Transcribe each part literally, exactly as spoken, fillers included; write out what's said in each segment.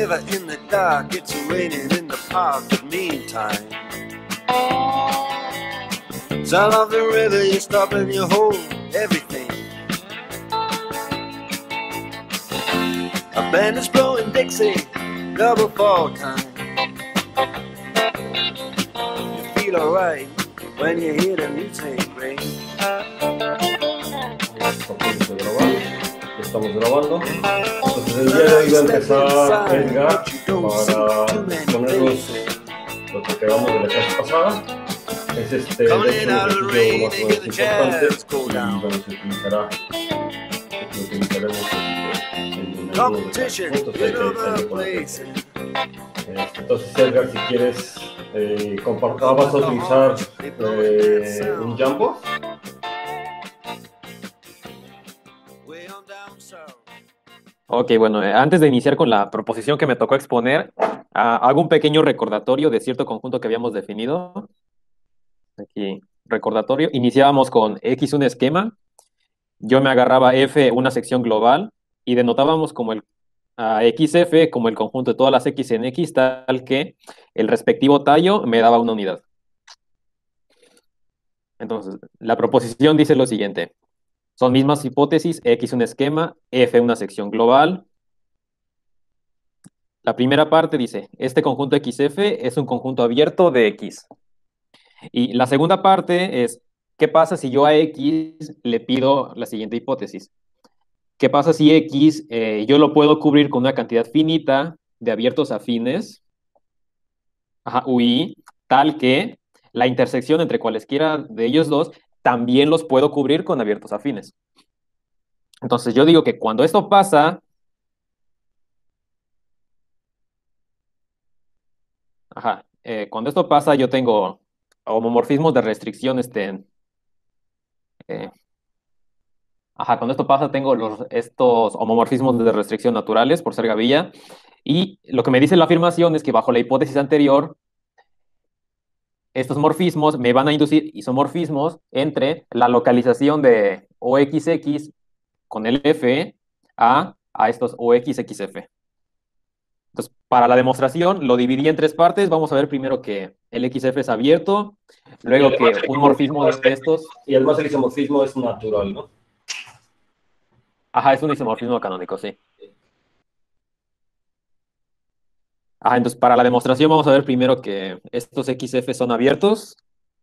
shiver in the dark, it's raining in the park, but meantime, sound of the river, you stop and you hold everything. A band is blowing Dixie, double fall time. You feel alright when you hear the music ring. Estamos grabando. Entonces el día de hoy va a empezar Edgar para ponernos lo que quedamos de la clase pasada. Es este, de hecho, un ejercicio más o menos importante y bueno, se utilizará, lo utilizaremos en algunos de los puntos que hay que poner. Este, entonces Edgar, si quieres eh, compartir, vas a utilizar eh, un Jambo. Ok, bueno, eh, antes de iniciar con la proposición que me tocó exponer, ah, hago un pequeño recordatorio de cierto conjunto que habíamos definido. Aquí, recordatorio. Iniciábamos con X un esquema, yo me agarraba F una sección global y denotábamos como el a X F como el conjunto de todas las X en X, tal que el respectivo tallo me daba una unidad. Entonces, la proposición dice lo siguiente. Son mismas hipótesis, X un esquema, F una sección global. La primera parte dice, este conjunto X F es un conjunto abierto de X. Y la segunda parte es, ¿qué pasa si yo a X le pido la siguiente hipótesis? ¿Qué pasa si X eh, yo lo puedo cubrir con una cantidad finita de abiertos afines, ajá, U I, tal que la intersección entre cualesquiera de ellos dos también los puedo cubrir con abiertos afines? Entonces yo digo que cuando esto pasa, ajá, eh, cuando esto pasa yo tengo homomorfismos de restricción, este, eh, ajá, cuando esto pasa tengo los, estos homomorfismos de restricción naturales por ser gavilla, y lo que me dice la afirmación es que bajo la hipótesis anterior, estos morfismos me van a inducir isomorfismos entre la localización de O X X con el F a, a estos O X X F. Entonces, para la demostración lo dividí en tres partes. Vamos a ver primero que el X F es abierto, luego que un morfismo de estos... Y además el isomorfismo es natural, ¿no? Ajá, es un isomorfismo canónico, sí. Ajá, entonces para la demostración vamos a ver primero que estos X F son abiertos.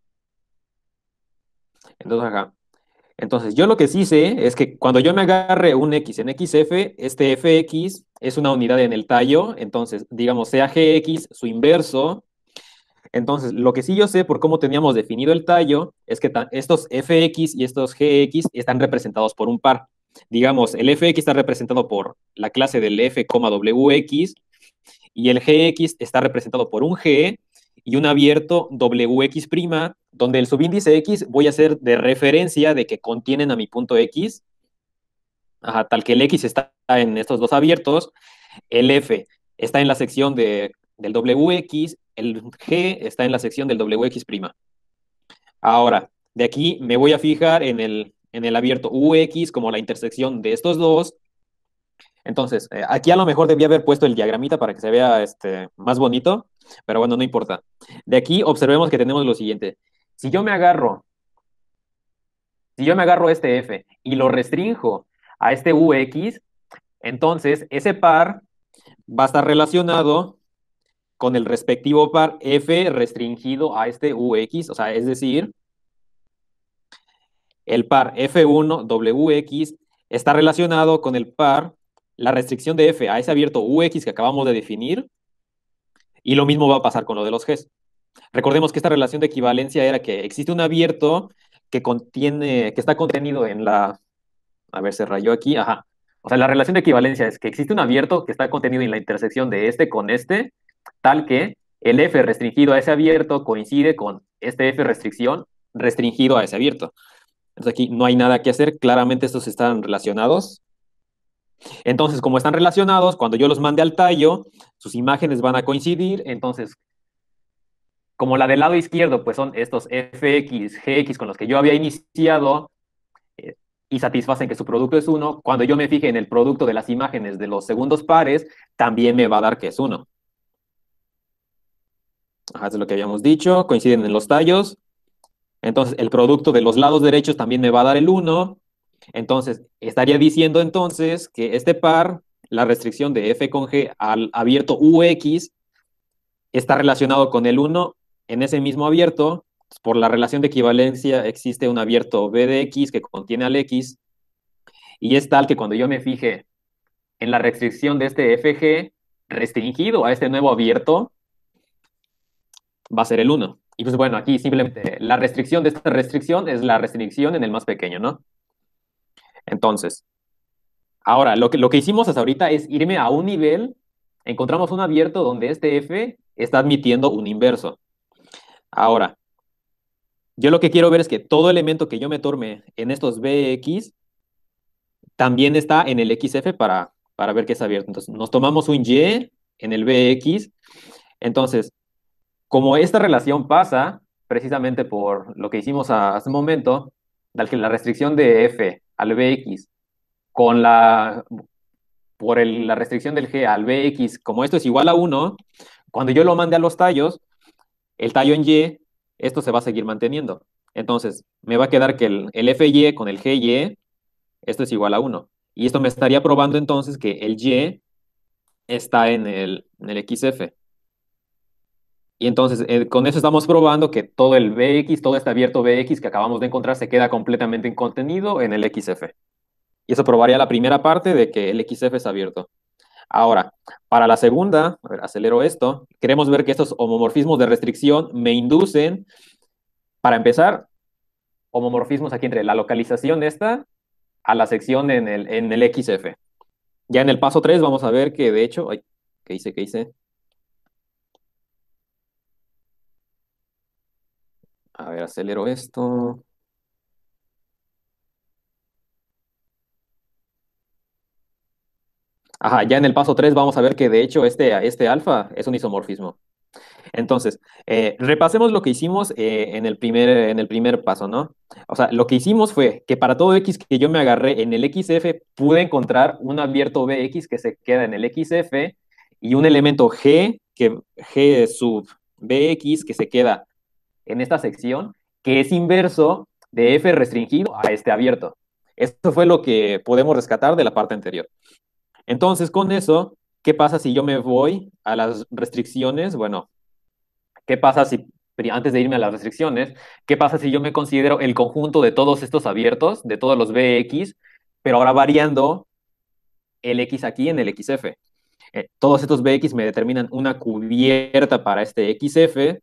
Entonces, ajá. Entonces, yo lo que sí sé es que cuando yo me agarre un X en X F, este F X es una unidad en el tallo, entonces, digamos, sea G X su inverso. Entonces, lo que sí yo sé por cómo teníamos definido el tallo es que estos F X y estos G X están representados por un par. Digamos, el F X está representado por la clase del F, W X, y el G X está representado por un G y un abierto W X', donde el subíndice X voy a hacer de referencia de que contienen a mi punto X, ajá, tal que el X está en estos dos abiertos, el F está en la sección de, del W X, el G está en la sección del W X'. Ahora, de aquí me voy a fijar en el, en el abierto U X como la intersección de estos dos. Entonces, eh, aquí a lo mejor debía haber puesto el diagramita para que se vea este, más bonito, pero bueno, no importa. De aquí observemos que tenemos lo siguiente. Si yo me agarro, si yo me agarro este F y lo restrinjo a este U X, entonces ese par va a estar relacionado con el respectivo par F restringido a este U X, o sea, es decir, el par F uno W X está relacionado con el par, la restricción de F a ese abierto U X que acabamos de definir, y lo mismo va a pasar con lo de los Gs. Recordemos que esta relación de equivalencia era que existe un abierto que contiene, que está contenido en la, a ver, se rayó aquí, ajá. O sea, la relación de equivalencia es que existe un abierto que está contenido en la intersección de este con este, tal que el F restringido a ese abierto coincide con este F restricción restringido a ese abierto. Entonces aquí no hay nada que hacer, claramente estos están relacionados. Entonces, como están relacionados, cuando yo los mande al tallo, sus imágenes van a coincidir. Entonces, como la del lado izquierdo, pues son estos F X, G X con los que yo había iniciado, eh, y satisfacen que su producto es uno, cuando yo me fije en el producto de las imágenes de los segundos pares, también me va a dar que es uno. Ajá, eso es lo que habíamos dicho, coinciden en los tallos. Entonces, el producto de los lados derechos también me va a dar el uno. Entonces, estaría diciendo entonces que este par, la restricción de f con g al abierto ux, está relacionado con el uno en ese mismo abierto. Por la relación de equivalencia existe un abierto b de x que contiene al x, y es tal que cuando yo me fije en la restricción de este fg restringido a este nuevo abierto, va a ser el uno. Y pues bueno, aquí simplemente la restricción de esta restricción es la restricción en el más pequeño, ¿no? Entonces, ahora, lo que, lo que hicimos hasta ahorita es irme a un nivel, encontramos un abierto donde este f está admitiendo un inverso. Ahora, yo lo que quiero ver es que todo elemento que yo me tome en estos bx también está en el xf para, para ver que es abierto. Entonces, nos tomamos un y en el bx. Entonces, como esta relación pasa precisamente por lo que hicimos a- hace un momento, la la restricción de f al bx con la, por el- la restricción del g al bx, como esto es igual a uno, cuando yo lo mande a los tallos, el tallo en y, esto se va a seguir manteniendo. Entonces, me va a quedar que el, el fy con el gy, esto es igual a uno. Y esto me estaría probando entonces que el y está en el, en el xf. Y entonces, eh, con eso estamos probando que todo el bx, todo este abierto bx que acabamos de encontrar se queda completamente contenido en el xf. Y eso probaría la primera parte de que el xf es abierto. Ahora, para la segunda, a ver, acelero esto, queremos ver que estos homomorfismos de restricción me inducen, para empezar, homomorfismos aquí entre la localización esta a la sección en el, en el xf. Ya en el paso tres vamos a ver que de hecho, ay, ¿qué hice? ¿Qué hice? A ver, acelero esto. Ajá, ya en el paso tres vamos a ver que de hecho este, este alfa es un isomorfismo. Entonces, eh, repasemos lo que hicimos eh, en el primer, en el primer paso, ¿no? O sea, lo que hicimos fue que para todo x que yo me agarré en el xf, pude encontrar un abierto bx que se queda en el xf y un elemento g, que g sub bx que se queda en esta sección, que es inverso de f restringido a este abierto. Esto fue lo que podemos rescatar de la parte anterior. Entonces, con eso, ¿qué pasa si yo me voy a las restricciones? Bueno, ¿qué pasa si, antes de irme a las restricciones, qué pasa si yo me considero el conjunto de todos estos abiertos, de todos los bx, pero ahora variando el x aquí en el xf? Eh, todos estos bx me determinan una cubierta para este xf.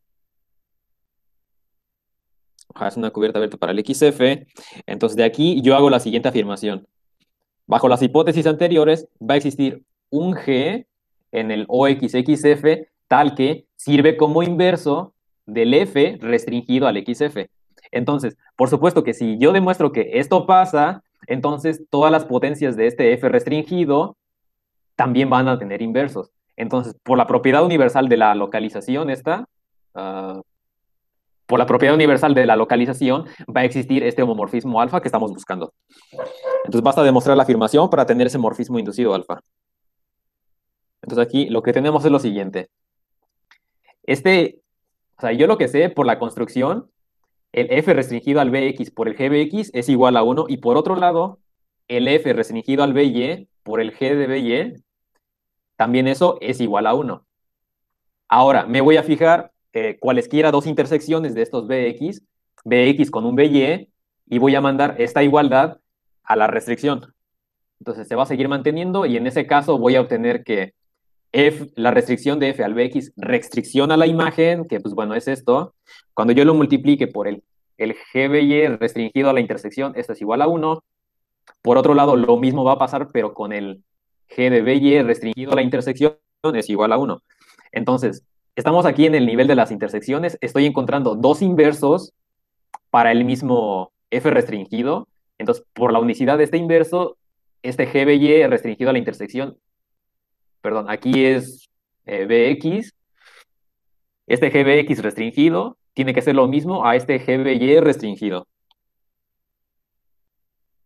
Ajá, es una cubierta abierta para el xf. Entonces, de aquí yo hago la siguiente afirmación. Bajo las hipótesis anteriores, va a existir un G en el O X X F tal que sirve como inverso del F restringido al X F. Entonces, por supuesto que si yo demuestro que esto pasa, entonces todas las potencias de este F restringido también van a tener inversos. Entonces, por la propiedad universal de la localización esta, uh, por la propiedad universal de la localización, va a existir este homomorfismo alfa que estamos buscando. Entonces basta demostrar la afirmación para tener ese morfismo inducido alfa. Entonces aquí lo que tenemos es lo siguiente. Este, o sea, yo lo que sé por la construcción, el f restringido al bx por el gbx es igual a uno, y por otro lado, el f restringido al by por el g de by, también eso es igual a uno. Ahora, me voy a fijar eh, cualesquiera dos intersecciones de estos bx, bx con un by, y voy a mandar esta igualdad a la restricción. Entonces se va a seguir manteniendo y en ese caso voy a obtener que f, la restricción de f al bx restricciona la imagen, que pues bueno es esto. Cuando yo lo multiplique por el, el gby restringido a la intersección, esto es igual a uno. Por otro lado, lo mismo va a pasar, pero con el g de by restringido a la intersección es igual a uno. Entonces, estamos aquí en el nivel de las intersecciones. Estoy encontrando dos inversos para el mismo f restringido. Entonces, por la unicidad de este inverso, este gby restringido a la intersección, perdón, aquí es eh, bx, este gbx restringido tiene que ser lo mismo a este gby restringido.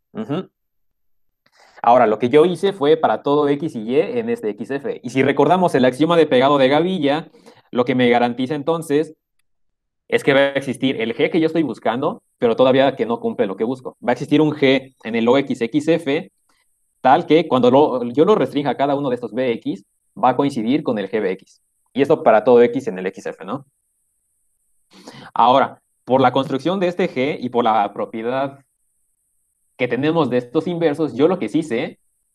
Ujú. Ahora, lo que yo hice fue para todo X y Y en este X F. Y si recordamos el axioma de pegado de Gavilla, lo que me garantiza entonces es que va a existir el G que yo estoy buscando, pero todavía que no cumple lo que busco. Va a existir un G en el O X X F tal que cuando lo- yo lo restrinja a cada uno de estos B X, va a coincidir con el G B X. Y esto para todo X en el X F, ¿no? Ahora, por la construcción de este G y por la propiedad que tenemos de estos inversos, yo lo que sí sé,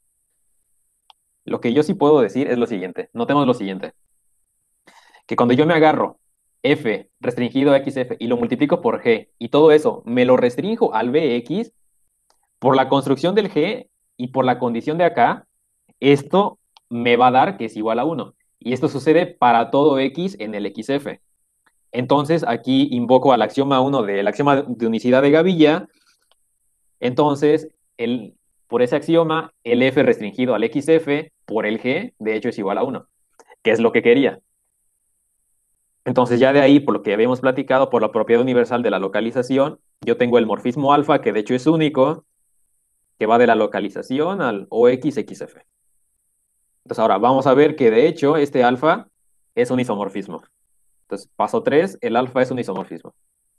lo que yo sí puedo decir es lo siguiente. Notemos lo siguiente, que cuando yo me agarro F restringido a X F y lo multiplico por G y todo eso me lo restrinjo al B X, por la construcción del G y por la condición de acá, esto me va a dar que es igual a uno. Y esto sucede para todo X en el X F. Entonces, aquí invoco al axioma uno del axioma de unicidad de Gavilla. Entonces, el, por ese axioma, el F restringido al X F por el G, de hecho, es igual a uno, que es lo que quería. Entonces, ya de ahí, por lo que habíamos platicado, por la propiedad universal de la localización, yo tengo el morfismo alfa, que de hecho es único, que va de la localización al O X X F. Entonces, ahora vamos a ver que de hecho este alfa es un isomorfismo. Entonces, paso tres, el alfa es un isomorfismo.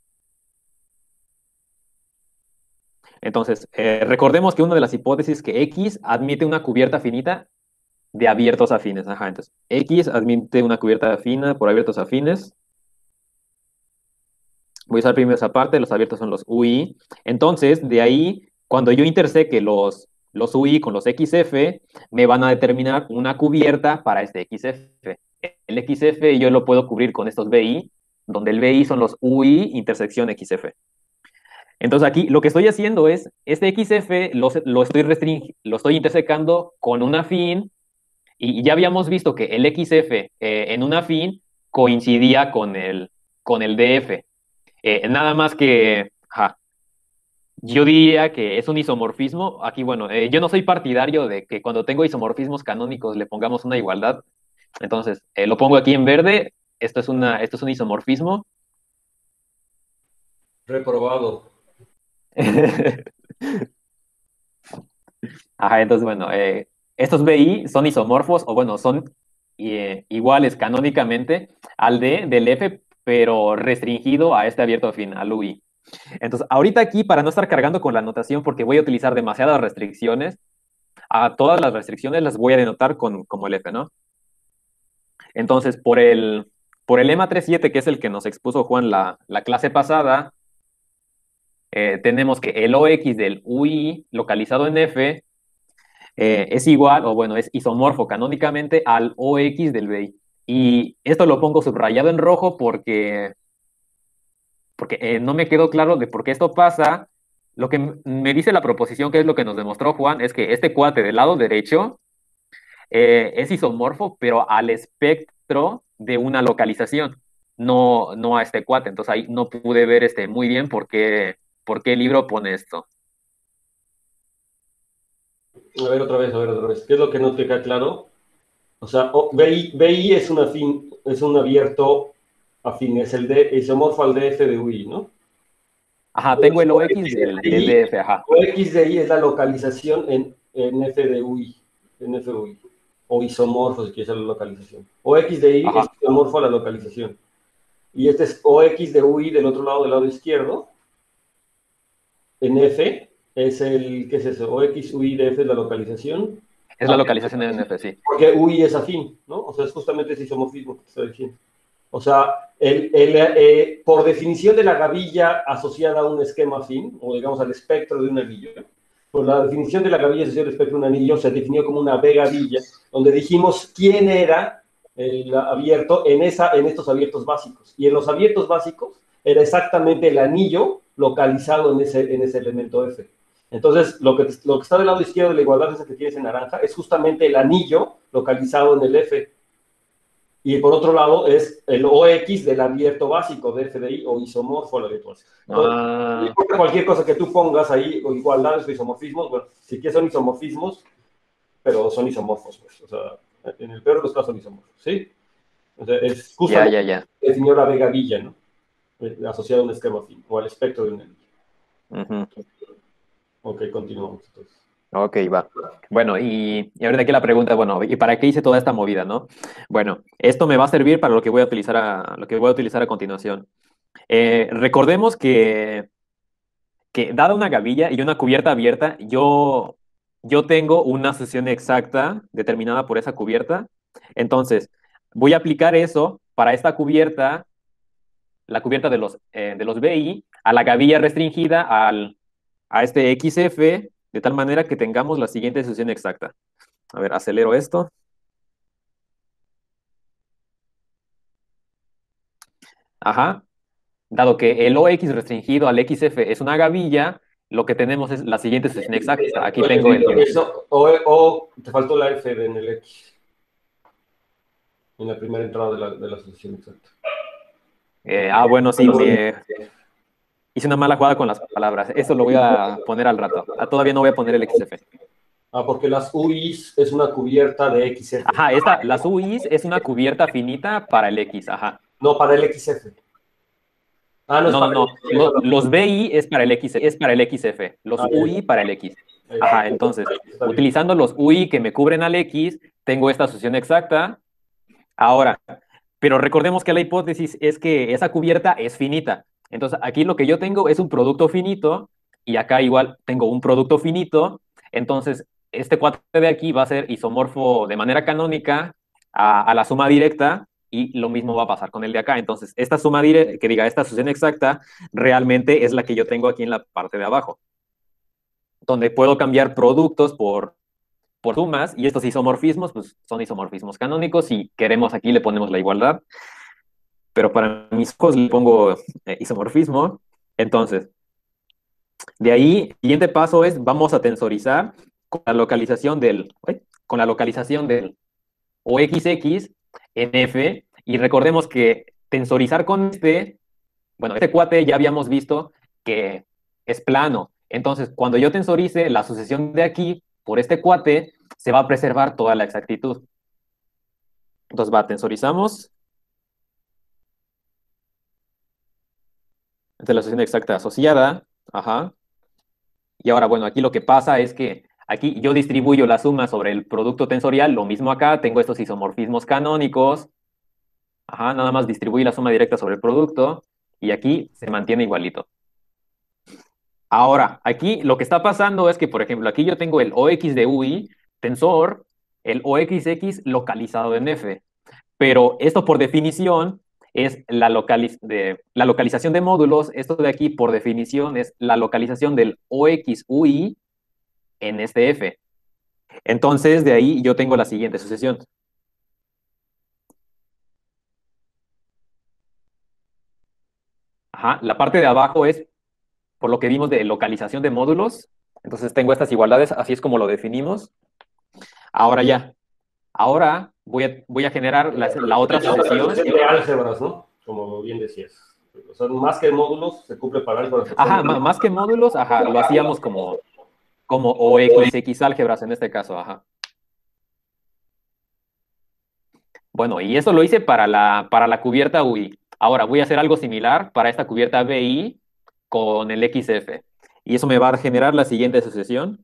Entonces, eh, recordemos que una de las hipótesis es que X admite una cubierta finita de abiertos afines. Ajá, entonces, X admite una cubierta afina por abiertos afines. Voy a usar primero esa parte, los abiertos son los U I. Entonces, de ahí, cuando yo interseque los, los U I con los X F, me van a determinar una cubierta para este X F. El X F yo lo puedo cubrir con estos B I, donde el B I son los U I intersección X F. Entonces aquí lo que estoy haciendo es, este X F lo, lo estoy restring- lo estoy intersecando con un afín, y ya habíamos visto que el X F eh, en un afín coincidía con el, con el D F. Eh, nada más que, ajá, yo diría que es un isomorfismo. Aquí, bueno, eh, yo no soy partidario de que cuando tengo isomorfismos canónicos le pongamos una igualdad. Entonces, eh, lo pongo aquí en verde. Esto es una, esto es un isomorfismo. Reprobado. Ajá, entonces, bueno, eh, estos B I son isomorfos, o bueno, son eh, iguales canónicamente al D del F, pero restringido a este abierto afín, al U I. Entonces, ahorita aquí, para no estar cargando con la notación, porque voy a utilizar demasiadas restricciones, a todas las restricciones las voy a denotar con, como el F, ¿no? Entonces, por el, por el lema tres punto siete, que es el que nos expuso Juan la, la clase pasada, eh, tenemos que el O X del U I localizado en F eh, es igual, o bueno, es isomorfo canónicamente al O X del B I. Y esto lo pongo subrayado en rojo porque, porque eh, no me quedó claro de por qué esto pasa. Lo que m- me dice la proposición, que es lo que nos demostró Juan, es que este cuate del lado derecho eh, es isomorfo, pero al espectro de una localización, no, no a este cuate. Entonces ahí no pude ver este, muy bien por qué, por qué el libro pone esto. A ver otra vez, a ver otra vez. ¿Qué es lo que no te queda claro? O sea, o- B I, B I es, un afín, es un abierto afín, es el de isomorfo al D F de U I, ¿no? Ajá, tengo Entonces, el O O X X de del, del I, D F, ajá. O X de I es la localización en, en F de U I, en F de U I, o isomorfo si quieres la localización. O X de I es Ajá. isomorfo a la localización. Y este es O X de U I del otro lado, del lado izquierdo, en F, es el, ¿qué es eso? O X U I de F es la localización, Es la localización en F, sí. porque U I es afín, ¿no? O sea, es justamente ese isomorfismo que te estoy diciendo. O sea, el, el, eh, por definición de la gavilla asociada a un esquema afín, o digamos al espectro de un anillo, por la definición de la gavilla asociada al espectro de un anillo se definió como una B gavilla, donde dijimos quién era el abierto en, esa, en estos abiertos básicos. Y en los abiertos básicos era exactamente el anillo localizado en ese, en ese elemento F. Entonces, lo que, lo que está del lado izquierdo de la igualdad, esa que tienes en naranja, es justamente el anillo localizado en el F. Y por otro lado es el O X del abierto básico de F D I o isomorfo al abierto básico. Entonces, no Ah, importa cualquier cosa que tú pongas ahí, o igualdades o isomorfismos, bueno, si quieres son isomorfismos, pero son isomorfos, pues. O sea, en el peor de los casos son isomorfos, ¿sí? O sea, es ya, justamente ya, ya. el señor Vega Villa, ¿no? Asociado a un esquema afín o al espectro de un anillo. Ujú. Ok, continuamos entonces. Ok, va. Bueno, y, y ahorita aquí la pregunta, bueno, ¿y para qué hice toda esta movida, no? Bueno, esto me va a servir para lo que voy a utilizar a, lo que voy a utilizar a continuación. Eh, recordemos que, que dada una gavilla y una cubierta abierta, yo, yo tengo una sucesión exacta determinada por esa cubierta. Entonces, voy a aplicar eso para esta cubierta, la cubierta de los, eh, de los B I, a la gavilla restringida al, a este X F, de tal manera que tengamos la siguiente sucesión exacta. A ver, acelero esto. Ajá. Dado que el O X restringido al X F es una gavilla, lo que tenemos es la siguiente sucesión exacta. Aquí tengo el... Eso, o, o te faltó la F en el X, en la primera entrada de la, de la sucesión exacta. eh, ah, bueno, sí, me, hice una mala jugada con las palabras. Eso lo voy a poner al rato. Ah, todavía no voy a poner el X F. Ah, porque las U Is es una cubierta de X F. Ajá, esta, las U Is es una cubierta finita para el X, ajá. No, para el X F. Ah, no es No, no, para no. el Lo- los B I es para el X, es para el X F. Los Ah, U I para el X. Ajá, entonces, Está bien. utilizando los U I que me cubren al X, tengo esta sucesión exacta. Ahora, pero recordemos que la hipótesis es que esa cubierta es finita. Entonces, aquí lo que yo tengo es un producto finito y acá igual tengo un producto finito. Entonces, este cuate de aquí va a ser isomorfo de manera canónica a, a la suma directa y lo mismo va a pasar con el de acá. Entonces, esta suma directa, que diga esta sucesión exacta, realmente es la que yo tengo aquí en la parte de abajo, donde puedo cambiar productos por por sumas, y estos isomorfismos, pues son isomorfismos canónicos, y queremos aquí le ponemos la igualdad, pero para mis ojos le pongo eh, isomorfismo. Entonces, de ahí, el siguiente paso es, vamos a tensorizar con la localización del, ¿eh? con la localización del O X X en F, y recordemos que tensorizar con este, bueno, este cuate ya habíamos visto que es plano. Entonces, cuando yo tensorice la sucesión de aquí por este cuate, se va a preservar toda la exactitud. Entonces, va, tensorizamos. Esta es la sucesión exacta asociada. Ajá. Y ahora, bueno, aquí lo que pasa es que aquí yo distribuyo la suma sobre el producto tensorial. Lo mismo acá, tengo estos isomorfismos canónicos. Ajá, nada más distribuyo la suma directa sobre el producto. Y aquí se mantiene igualito. Ahora, aquí lo que está pasando es que, por ejemplo, aquí yo tengo el O X de U I, tensor, el O X X localizado en F. Pero esto por definición es la, localiz de, la localización de módulos. Esto de aquí por definición es la localización del O X U I en este F. Entonces, de ahí yo tengo la siguiente sucesión. Ajá, la parte de abajo es por lo que vimos de localización de módulos. Entonces tengo estas igualdades, así es como lo definimos. Ahora ya, ahora voy a, voy a generar la, la otra sucesión. De álgebras, ¿no? Como bien decías. O sea, más que módulos, se cumple para álgebras. Ajá, más que módulos, ajá, lo hacíamos como, como O X X álgebras en este caso, ajá. Bueno, y eso lo hice para la, para la cubierta U I. Ahora voy a hacer algo similar para esta cubierta B I con el X F. Y eso me va a generar la siguiente sucesión.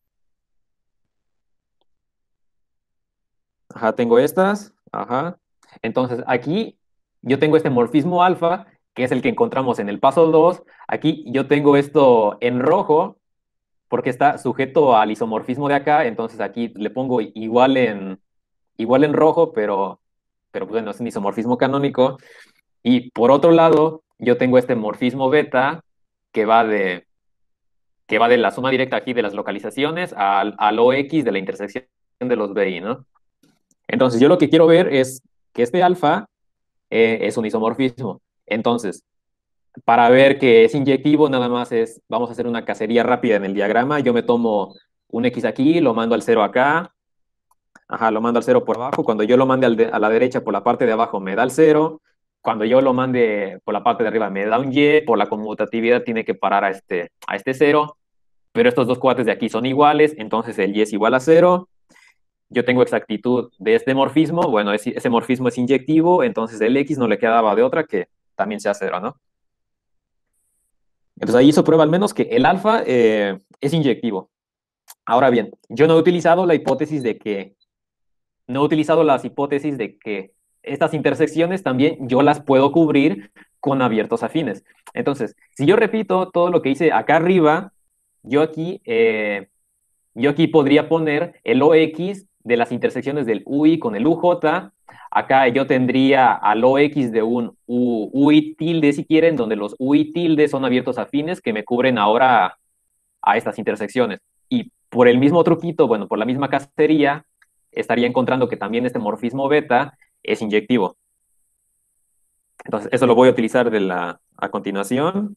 Ajá, tengo estas. Ajá. Entonces, aquí yo tengo este morfismo alfa, que es el que encontramos en el paso dos. Aquí yo tengo esto en rojo, porque está sujeto al isomorfismo de acá. Entonces, aquí le pongo igual en, igual en rojo, pero, pero bueno, es un isomorfismo canónico. Y por otro lado, yo tengo este morfismo beta que va de, que va de la suma directa aquí de las localizaciones al, al O X de la intersección de los B I, ¿no? Entonces, yo lo que quiero ver es que este alfa eh, es un isomorfismo. Entonces, para ver que es inyectivo, nada más es, vamos a hacer una cacería rápida en el diagrama. Yo me tomo un X aquí, lo mando al cero acá. Ajá, lo mando al cero por abajo. Cuando yo lo mande al de- a la derecha por la parte de abajo, me da el cero. Cuando yo lo mande por la parte de arriba, me da un Y. Por la conmutatividad tiene que parar a este, a este cero. Pero estos dos cuates de aquí son iguales, entonces el Y es igual a cero. Yo tengo exactitud de este morfismo. Bueno, ese, ese morfismo es inyectivo, entonces el X no le quedaba de otra que también sea cero, ¿no? Entonces ahí hizo prueba al menos que el alfa eh, es inyectivo. Ahora bien, yo no he utilizado la hipótesis de que, no he utilizado las hipótesis de que estas intersecciones también yo las puedo cubrir con abiertos afines. Entonces, si yo repito todo lo que hice acá arriba, yo aquí, eh, yo aquí podría poner el O X de las intersecciones del U I con el U J. Acá yo tendría al O X de un U, UI tilde, si quieren, donde los U I tilde son abiertos afines que me cubren ahora a, a estas intersecciones. Y por el mismo truquito, bueno, por la misma cacería, estaría encontrando que también este morfismo beta es inyectivo. Entonces, eso lo voy a utilizar de la, a continuación.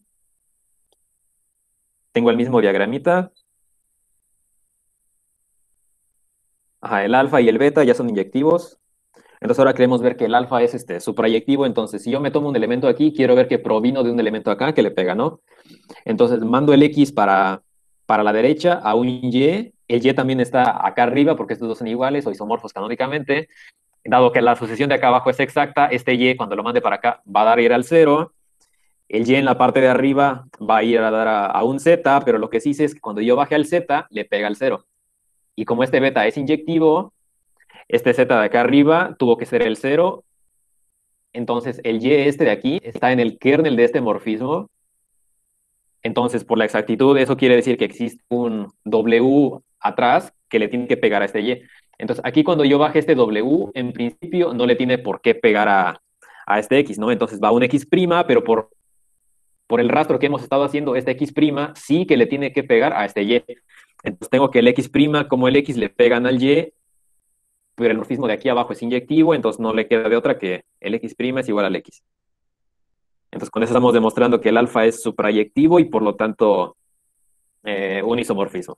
Tengo el mismo diagramita. Ajá, el alfa y el beta ya son inyectivos. Entonces ahora queremos ver que el alfa es este, suprayectivo. Entonces, si yo me tomo un elemento aquí, quiero ver que provino de un elemento acá que le pega, ¿no? Entonces, mando el X para, para la derecha a un Y. El Y también está acá arriba porque estos dos son iguales o isomorfos canónicamente. Dado que la sucesión de acá abajo es exacta, este Y, cuando lo mande para acá, va a dar ir al cero. El Y en la parte de arriba va a ir a dar a, a un Z, pero lo que sí sé es que cuando yo baje al Z, le pega al cero. Y como este beta es inyectivo, este Z de acá arriba tuvo que ser el cero. Entonces, el Y este de aquí está en el kernel de este morfismo. Entonces, por la exactitud, eso quiere decir que existe un W atrás que le tiene que pegar a este Y. Entonces, aquí cuando yo baje este W, en principio no le tiene por qué pegar a, a este X, ¿no? Entonces va un X', pero por, por el rastro que hemos estado haciendo, este X' sí que le tiene que pegar a este Y. Entonces tengo que el X' como el X le pegan al Y, pero el morfismo de aquí abajo es inyectivo, entonces no le queda de otra que el X' es igual al X. Entonces con eso estamos demostrando que el alfa es suprayectivo y por lo tanto eh, un isomorfismo.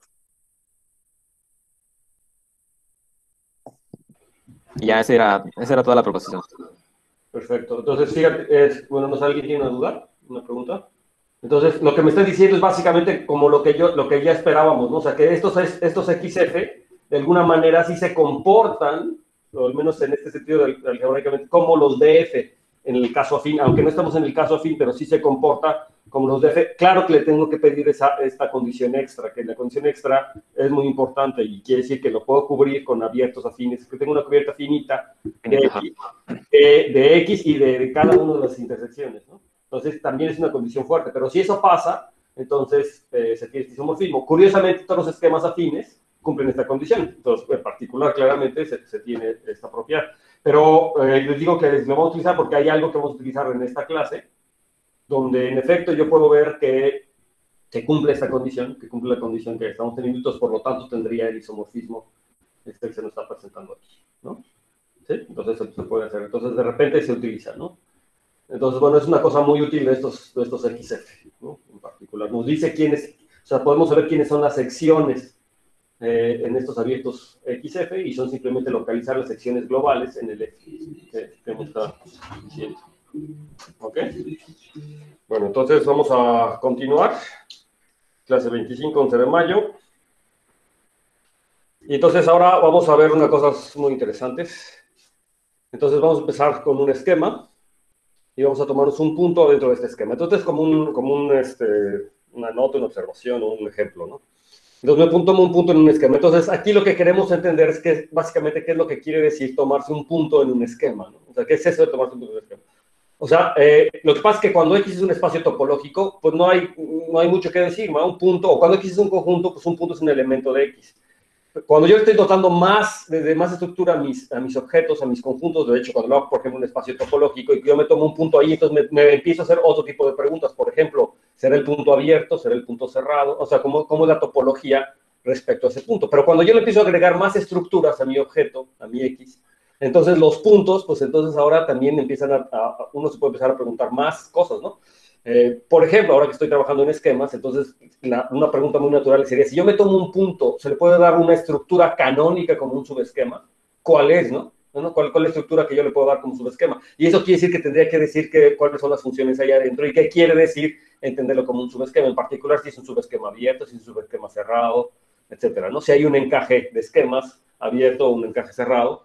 Ya esa era, esa era toda la proposición. Perfecto. Entonces, fíjate, es, bueno, no sé, ¿alguien tiene una duda? ¿Una pregunta? Entonces, lo que me estás diciendo es básicamente como lo que yo, lo que ya esperábamos, ¿no? O sea, que estos, estos X F, de alguna manera, sí se comportan, o al menos en este sentido, algebraicamente, como los D F, en el caso afín, aunque no estamos en el caso afín, pero sí se comporta como los D F. Claro que le tengo que pedir esa, esta condición extra, que la condición extra es muy importante y quiere decir que lo puedo cubrir con abiertos afines, que tengo una cubierta finita de X, de, de X y de, de cada una de las intersecciones, ¿no? Entonces, también es una condición fuerte. Pero si eso pasa, entonces eh, se tiene este isomorfismo. Curiosamente, todos los esquemas afines cumplen esta condición. Entonces, en particular, claramente, se, se tiene esta propiedad. Pero eh, les digo que lo vamos a utilizar porque hay algo que vamos a utilizar en esta clase, donde, en efecto, yo puedo ver que se cumple esta condición, que cumple la condición que estamos teniendo, entonces, por lo tanto, tendría el isomorfismo este que se nos está presentando aquí, ¿no? ¿Sí? Entonces, se puede hacer. Entonces, de repente se utiliza, ¿no? Entonces, bueno, es una cosa muy útil de estos, de estos X F, ¿no? En particular. Nos dice quiénes, o sea, podemos saber quiénes son las secciones eh, en estos abiertos X F y son simplemente localizar las secciones globales en el X que, que hemos estado diciendo. ¿Ok? Bueno, entonces vamos a continuar. Clase veinticinco, once de mayo. Y entonces ahora vamos a ver unas cosas muy interesantes. Entonces vamos a empezar con un esquema. Y vamos a tomarnos un punto dentro de este esquema. Entonces, como, un, como un, este, una nota, una observación o un ejemplo, ¿no? Entonces, me tomo un punto en un esquema. Entonces, aquí lo que queremos entender es que, básicamente, qué es lo que quiere decir tomarse un punto en un esquema, ¿no? O sea, ¿qué es eso de tomarse un punto en un esquema? O sea, eh, lo que pasa es que cuando X es un espacio topológico, pues no hay, no hay mucho que decir, ¿no? Un punto, o cuando X es un conjunto, pues un punto es un elemento de X. Cuando yo estoy dotando más, de más estructura a mis, a mis objetos, a mis conjuntos, de hecho, cuando lo hago, por ejemplo, un espacio topológico y yo me tomo un punto ahí, entonces me, me empiezo a hacer otro tipo de preguntas. Por ejemplo, ¿será el punto abierto? ¿Será el punto cerrado? O sea, ¿cómo, cómo es la topología respecto a ese punto? Pero cuando yo le empiezo a agregar más estructuras a mi objeto, a mi X, entonces los puntos, pues entonces ahora también empiezan a, a uno se puede empezar a preguntar más cosas, ¿no? Eh, por ejemplo, ahora que estoy trabajando en esquemas, entonces la, una pregunta muy natural sería, si yo me tomo un punto, ¿se le puede dar una estructura canónica como un subesquema? ¿Cuál es, no? ¿No? ¿Cuál, ¿Cuál es la estructura que yo le puedo dar como subesquema? Y eso quiere decir que tendría que decir que, cuáles son las funciones allá adentro y qué quiere decir entenderlo como un subesquema, en particular si es un subesquema abierto, si es un subesquema cerrado, etcétera, ¿no? Si hay un encaje de esquemas abierto o un encaje cerrado,